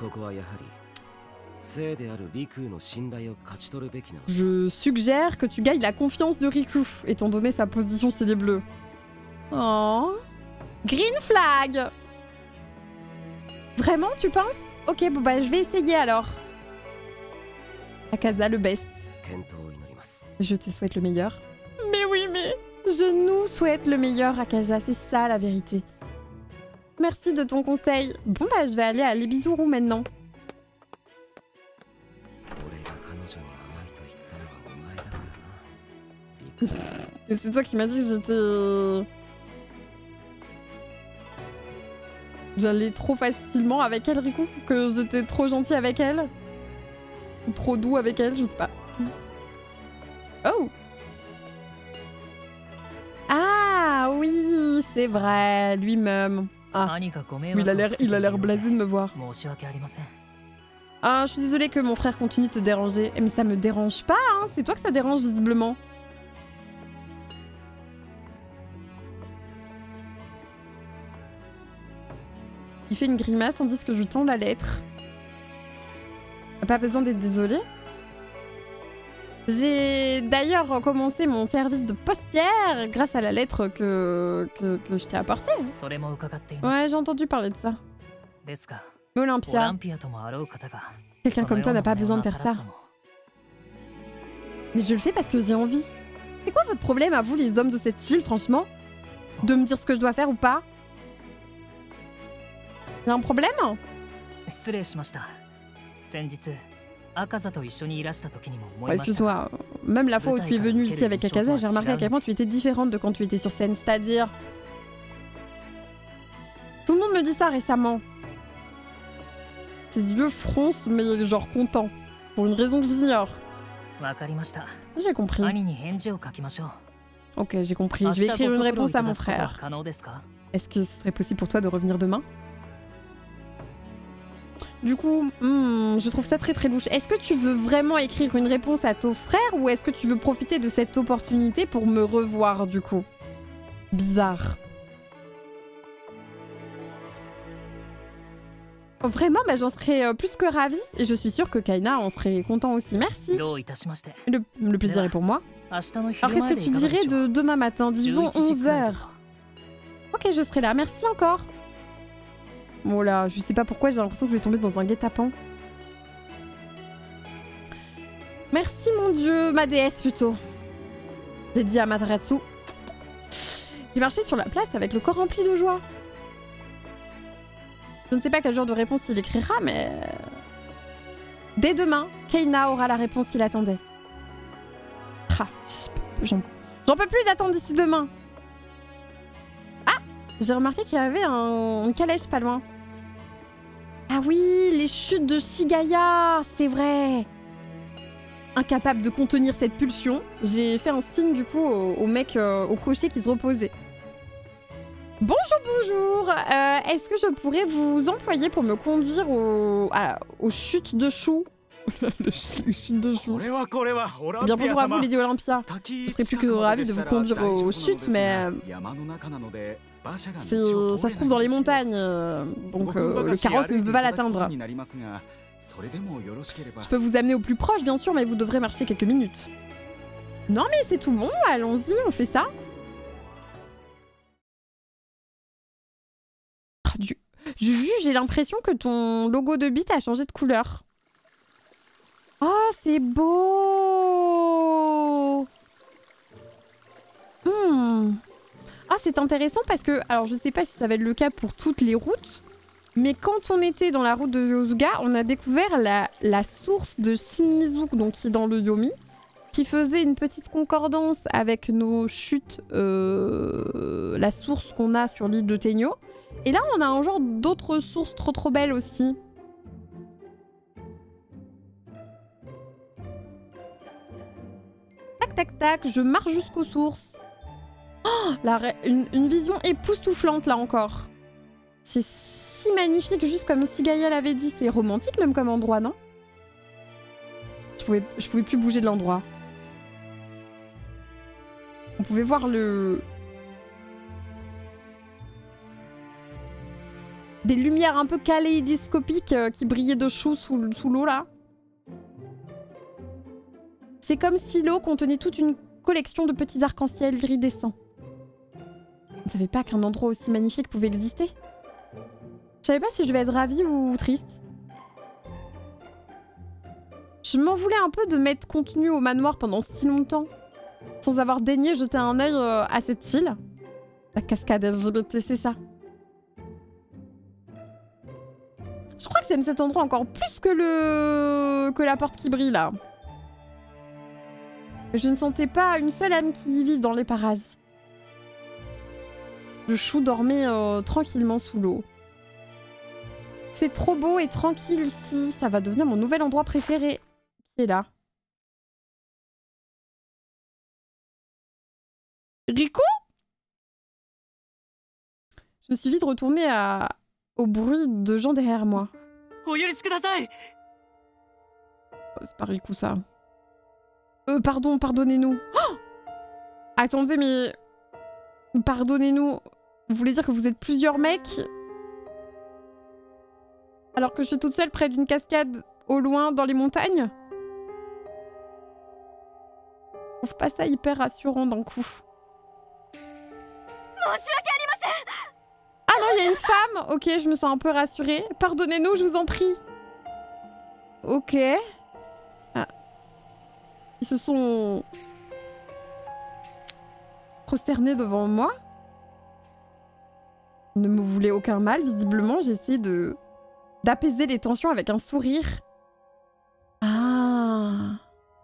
Je suggère que tu gagnes la confiance de Riku, étant donné sa position chez les Bleus. Oh. Green flag. Vraiment, tu penses? Ok, bon bah je vais essayer alors. Akaza, le best. Je te souhaite le meilleur. Mais oui, mais je nous souhaite le meilleur, Akaza, c'est ça la vérité. Merci de ton conseil. Bon bah je vais aller à l'Ebizuru maintenant. Et c'est toi qui m'as dit que j'étais... J'allais trop facilement avec elle, Riku? Que j'étais trop gentil avec elle? Ou trop doux avec elle, je sais pas. Oh! Ah oui, c'est vrai, lui-même. Ah, oui, il a l'air, il a l'air blasé de me voir. Ah, je suis désolée que mon frère continue de te déranger. Mais ça me dérange pas, hein. C'est toi que ça dérange, visiblement. Il fait une grimace tandis que je tends la lettre. Pas besoin d'être désolé. J'ai d'ailleurs commencé mon service de postière grâce à la lettre que, que, que je t'ai apportée. Ouais, j'ai entendu parler de ça. Olympia. Quelqu'un comme toi n'a pas besoin de faire ça. Mais je le fais parce que j'ai envie. C'est quoi votre problème à vous, les hommes de cette île, franchement? De me dire ce que je dois faire ou pas? Y'a un problème? Ouais, excuse-moi, même la fois où tu es venue ici avec Akaza, j'ai remarqué à quel point tu étais différente de quand tu étais sur scène, c'est-à-dire... Tout le monde me dit ça récemment. Tes yeux froncent, mais genre contents. Pour une raison que j'ignore. J'ai compris. Ok, j'ai compris. Je vais écrire une réponse à mon frère. Est-ce que ce serait possible pour toi de revenir demain? Du coup, hmm, je trouve ça très très louche. Est-ce que tu veux vraiment écrire une réponse à ton frère ou est-ce que tu veux profiter de cette opportunité pour me revoir du coup? Bizarre. Oh, vraiment, bah, j'en serais euh, plus que ravie. Et je suis sûre que Kaina en serait content aussi. Merci. Le, le plaisir est pour moi. Alors qu'est-ce que tu dirais de demain matin? Disons onze heures. Ok, je serai là. Merci encore. Bon là, je sais pas pourquoi, j'ai l'impression que je vais tomber dans un guet-apens. Merci mon dieu, ma déesse plutôt. J'ai dit à Mataratsu. J'ai marché sur la place avec le corps rempli de joie. Je ne sais pas quel genre de réponse il écrira, mais... Dès demain, Kaina aura la réponse qu'il attendait. Ah, j'en peux plus d'attendre d'ici demain. Ah, j'ai remarqué qu'il y avait un, une calèche pas loin. Ah oui, les chutes de Shigaya, c'est vrai. Incapable de contenir cette pulsion, j'ai fait un signe du coup au, au mec, euh, au cocher qui se reposait. Bonjour, bonjour. Euh, Est-ce que je pourrais vous employer pour me conduire au, à, aux chutes de choux? Les chutes de choux. Bien bonjour à vous, Lady Olympia. Je serais plus que ravi de vous conduire aux, aux chutes, mais ça se trouve dans les montagnes, donc euh, le carrosse ne peut pas l'atteindre. Je peux vous amener au plus proche, bien sûr, mais vous devrez marcher quelques minutes. Non, mais c'est tout bon, allons-y, on fait ça. Du... Juju, j'ai l'impression que ton logo de bite a changé de couleur. Oh, c'est beau. Hmm. Ah, c'est intéressant parce que, alors je sais pas si ça va être le cas pour toutes les routes, mais quand on était dans la route de Yosuga, on a découvert la, la source de Shimizu, donc qui est dans le Yomi, qui faisait une petite concordance avec nos chutes, euh, la source qu'on a sur l'île de Tenyo. Et là, on a un genre d'autres sources trop trop belles aussi. Tac tac tac, je marche jusqu'aux sources. Oh, la une, une vision époustouflante là encore. C'est si magnifique, juste comme Shigaya l'avait dit. C'est romantique même comme endroit, non? Je pouvais, je pouvais plus bouger de l'endroit. On pouvait voir le... Des lumières un peu kaléidoscopiques euh, qui brillaient de chou sous, sous l'eau là. C'est comme si l'eau contenait toute une collection de petits arcs-en-ciel iridescents. Je ne savais pas qu'un endroit aussi magnifique pouvait exister. Je savais pas si je devais être ravie ou triste. Je m'en voulais un peu de m'être contenue au manoir pendant si longtemps, sans avoir daigné jeter un œil euh, à cette île. La cascade L G B T, c'est ça. Je crois que j'aime cet endroit encore plus que le que la porte qui brille là. Je ne sentais pas une seule âme qui y vive dans les parages. Le chou dormait euh, tranquillement sous l'eau. C'est trop beau et tranquille ici. Ça va devenir mon nouvel endroit préféré. Qui est là? Riku? Je me suis vite retournée à... au bruit de gens derrière moi. Oh, c'est pas Riku ça. Euh, pardon, pardonnez-nous. Oh, attendez, mais... Pardonnez-nous. Vous voulez dire que vous êtes plusieurs mecs? Alors que je suis toute seule près d'une cascade au loin dans les montagnes? Je trouve pas ça hyper rassurant d'un coup. Ah non, il y a une femme. Ok, je me sens un peu rassurée. Pardonnez-nous, je vous en prie. Ok. Ah. Ils se sont... prosternés devant moi. Ils ne me voulaient aucun mal, visiblement. J'ai essayé de... d'apaiser les tensions avec un sourire. Ah...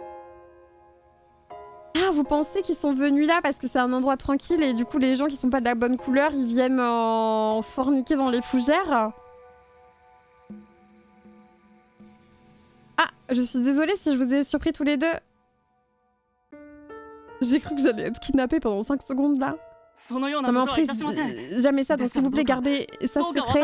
Ah, vous pensez qu'ils sont venus là parce que c'est un endroit tranquille et du coup les gens qui sont pas de la bonne couleur, ils viennent en forniquer dans les fougères? Ah, je suis désolée si je vous ai surpris tous les deux. J'ai cru que j'allais être kidnappée pendant cinq secondes là. Non mais en fait, jamais ça, donc s'il vous plaît, gardez ça secret.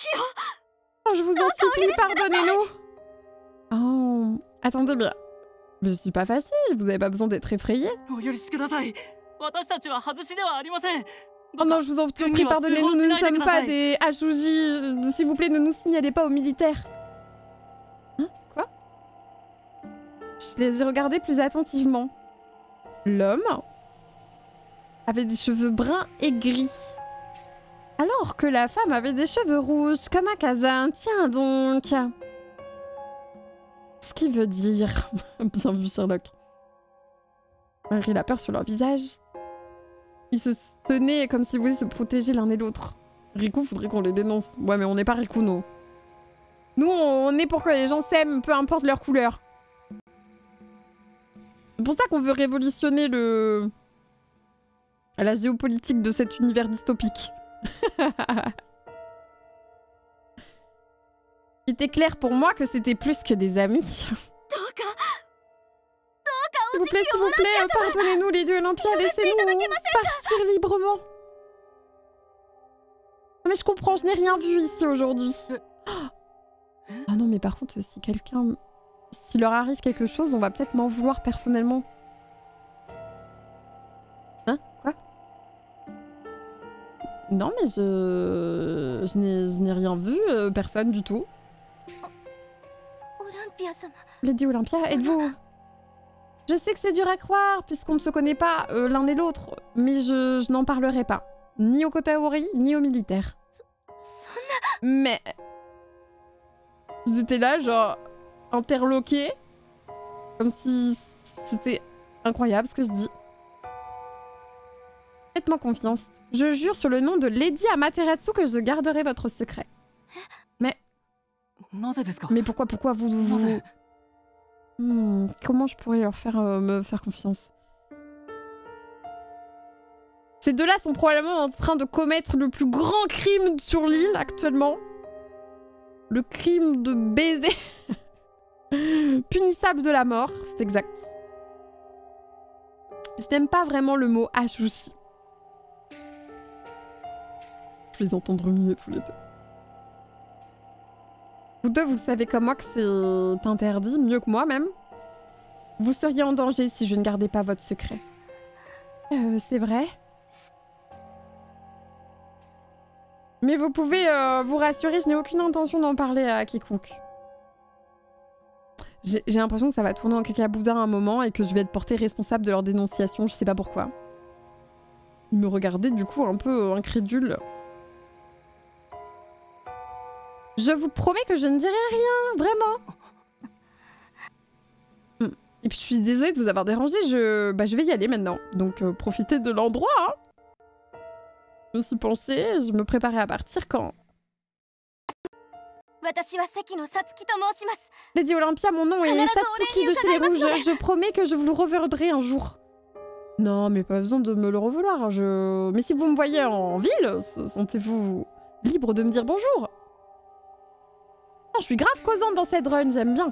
Oh, je vous en supplie, pardonnez-nous. Oh, attendez bien. Je suis pas facile, vous avez pas besoin d'être effrayé. お許しください。私たちは外しではありません。 Oh non, je vous en prie, pardonnez-nous, nous ne sommes pas des H O J. S'il vous plaît, ne nous signalez pas aux militaires. Hein? Quoi? Je les ai regardés plus attentivement. L'homme avait des cheveux bruns et gris. Alors que la femme avait des cheveux rouges, comme un Kazan. Tiens donc. Ce qui veut dire... Bien vu, Sherlock. Malgré la peur sur leur visage, ils se tenaient comme s'ils voulaient se protéger l'un et l'autre. Riku, faudrait qu'on les dénonce. Ouais, mais on n'est pas Riku, nous. Nous, on est pour que les gens s'aiment, peu importe leur couleur. C'est pour ça qu'on veut révolutionner le... la géopolitique de cet univers dystopique. Il était clair pour moi que c'était plus que des amis. S'il vous plaît, s'il vous plaît, pardonnez-nous les dieux Olympia, laissez-nous partir librement. Mais je comprends, je n'ai rien vu ici aujourd'hui. Ah non, mais par contre, si quelqu'un... S'il leur arrive quelque chose, on va peut-être m'en vouloir personnellement. Hein? Quoi? Non, mais je... Je n'ai rien vu, euh, personne du tout. Lady Olympia, êtes-vous... Je sais que c'est dur à croire, puisqu'on ne se connaît pas euh, l'un et l'autre, mais je, je n'en parlerai pas. Ni au Kotaori, ni aux militaires. Mais... Ils étaient là, genre... interloqués. Comme si c'était incroyable ce que je dis. Faites-moi confiance. Je jure sur le nom de Lady Amaterasu que je garderai votre secret. Mais... Mais pourquoi, pourquoi vous... vous... Hmm, comment je pourrais leur faire euh, me faire confiance? Ces deux-là sont probablement en train de commettre le plus grand crime sur l'île actuellement. Le crime de baiser. Punissable de la mort, c'est exact. Je n'aime pas vraiment le mot Ashushi. Je les entends ruminer tous les deux. Vous deux, vous savez comme moi que c'est interdit, mieux que moi même. Vous seriez en danger si je ne gardais pas votre secret. Euh, c'est vrai. Mais vous pouvez euh, vous rassurer, je n'ai aucune intention d'en parler à quiconque. J'ai l'impression que ça va tourner en cacaboudin à un moment et que je vais être portée responsable de leur dénonciation, je sais pas pourquoi. Ils me regardaient du coup un peu incrédule. Je vous promets que je ne dirai rien, vraiment. Et puis je suis désolée de vous avoir dérangé, je, bah, je vais y aller maintenant. Donc euh, profitez de l'endroit. Hein. Je me suis pensée, je me préparais à partir quand... Lady Olympia, mon nom est Satsuki de chez les Rouges. Je promets que je vous le reverrai un jour. Non, mais pas besoin de me le revouloir. Je... Mais si vous me voyez en ville, sentez-vous libre de me dire bonjour. Je suis grave causante dans cette run, j'aime bien.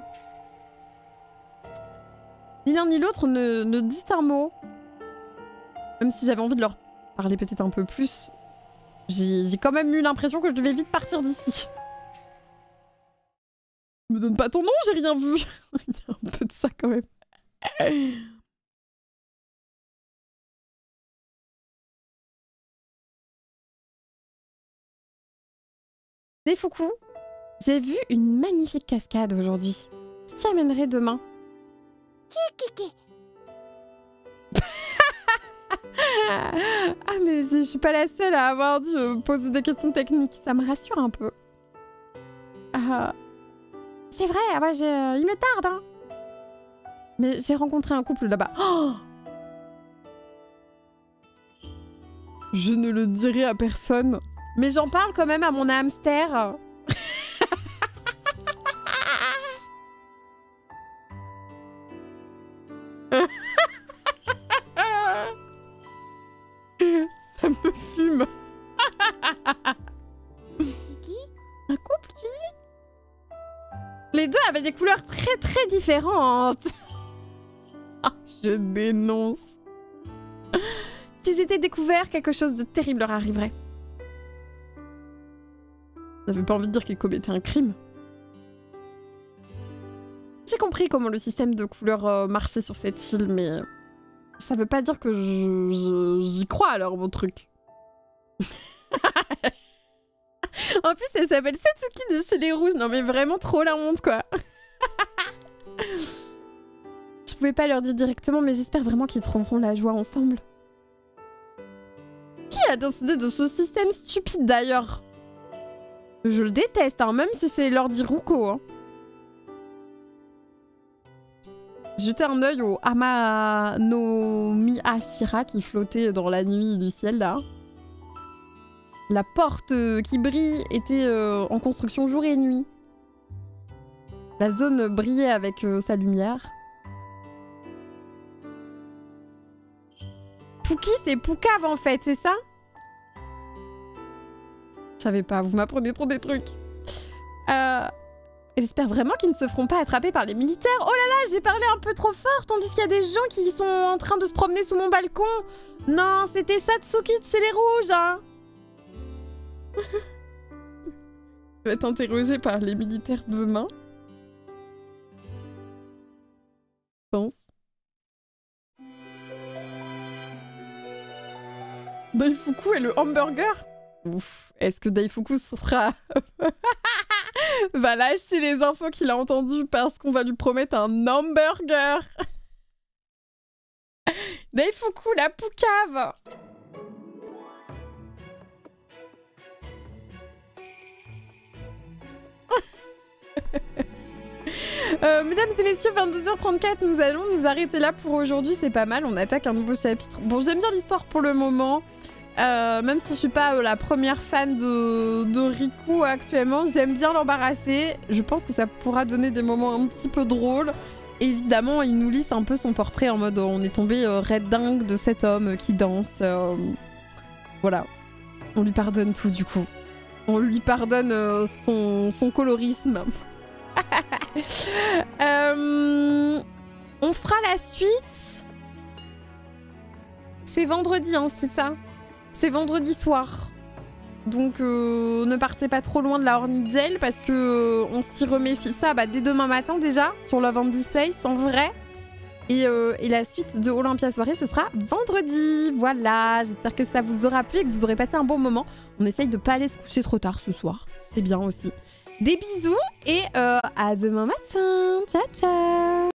Ni l'un ni l'autre ne, ne dit un mot. Même si j'avais envie de leur parler peut-être un peu plus. J'ai quand même eu l'impression que je devais vite partir d'ici. Me donne pas ton nom, j'ai rien vu. Il y a un peu de ça quand même. Fuku, j'ai vu une magnifique cascade aujourd'hui. Je t'y amènerai demain. Ah mais je suis pas la seule à avoir dû euh, poser des questions techniques, ça me rassure un peu. Ah, c'est vrai, ah bah, je... il me tarde hein. Mais j'ai rencontré un couple là-bas. Oh, je ne le dirai à personne. Mais j'en parle quand même à mon hamster. Ça me fume. Un couple, tu dis? Les deux avaient des couleurs très très différentes. Je dénonce. S'ils étaient découverts, quelque chose de terrible leur arriverait. J'avais pas envie de dire qu'ils commettaient un crime. J'ai compris comment le système de couleurs euh, marchait sur cette île, mais ça veut pas dire que je, je, j'y crois alors, mon truc. En plus, elle s'appelle Satsuki de chez les Rouges. Non mais vraiment trop la honte, quoi. Je pouvais pas leur dire directement, mais j'espère vraiment qu'ils trouveront la joie ensemble. Qui a décidé de ce système stupide d'ailleurs? Je le déteste, hein, même si c'est l'ordi Ruko. Hein. Jeter un œil au Ama no Miyashira qui flottait dans la nuit du ciel là. La porte euh, qui brille était euh, en construction jour et nuit. La zone brillait avec euh, sa lumière. Pouki, c'est Poucave en fait, c'est ça? Je savais pas, vous m'apprenez trop des trucs. Euh... J'espère vraiment qu'ils ne se feront pas attraper par les militaires. Oh là là, j'ai parlé un peu trop fort, tandis qu'il y a des gens qui sont en train de se promener sous mon balcon. Non, c'était Satsuki de chez les Rouges, hein. Je vais être interrogée par les militaires demain. Je pense. Daifuku et le hamburger? Ouf, est-ce que Daifuku sera... va lâcher les infos qu'il a entendues parce qu'on va lui promettre un hamburger? Daifuku, la poucave! Euh, mesdames et messieurs, vingt-deux heures trente-quatre, nous allons nous arrêter là pour aujourd'hui, c'est pas mal, on attaque un nouveau chapitre. Bon, j'aime bien l'histoire pour le moment, euh, même si je suis pas euh, la première fan de, de Riku actuellement, j'aime bien l'embarrasser, je pense que ça pourra donner des moments un petit peu drôles. Évidemment, il nous lisse un peu son portrait en mode on est tombé euh, red dingue de cet homme qui danse, euh, voilà, on lui pardonne tout du coup. On lui pardonne euh, son, son colorisme. euh, on fera la suite. C'est vendredi, hein, c'est ça? C'est vendredi soir. Donc euh, ne partez pas trop loin de la Hornigel parce que euh, on s'y remet ça bah, dès demain matin déjà sur Love and Displace en vrai. Et, euh, et la suite de Olympia Soirée, ce sera vendredi. Voilà, j'espère que ça vous aura plu et que vous aurez passé un bon moment. On essaye de pas aller se coucher trop tard ce soir. C'est bien aussi. Des bisous et euh, à demain matin. Ciao, ciao.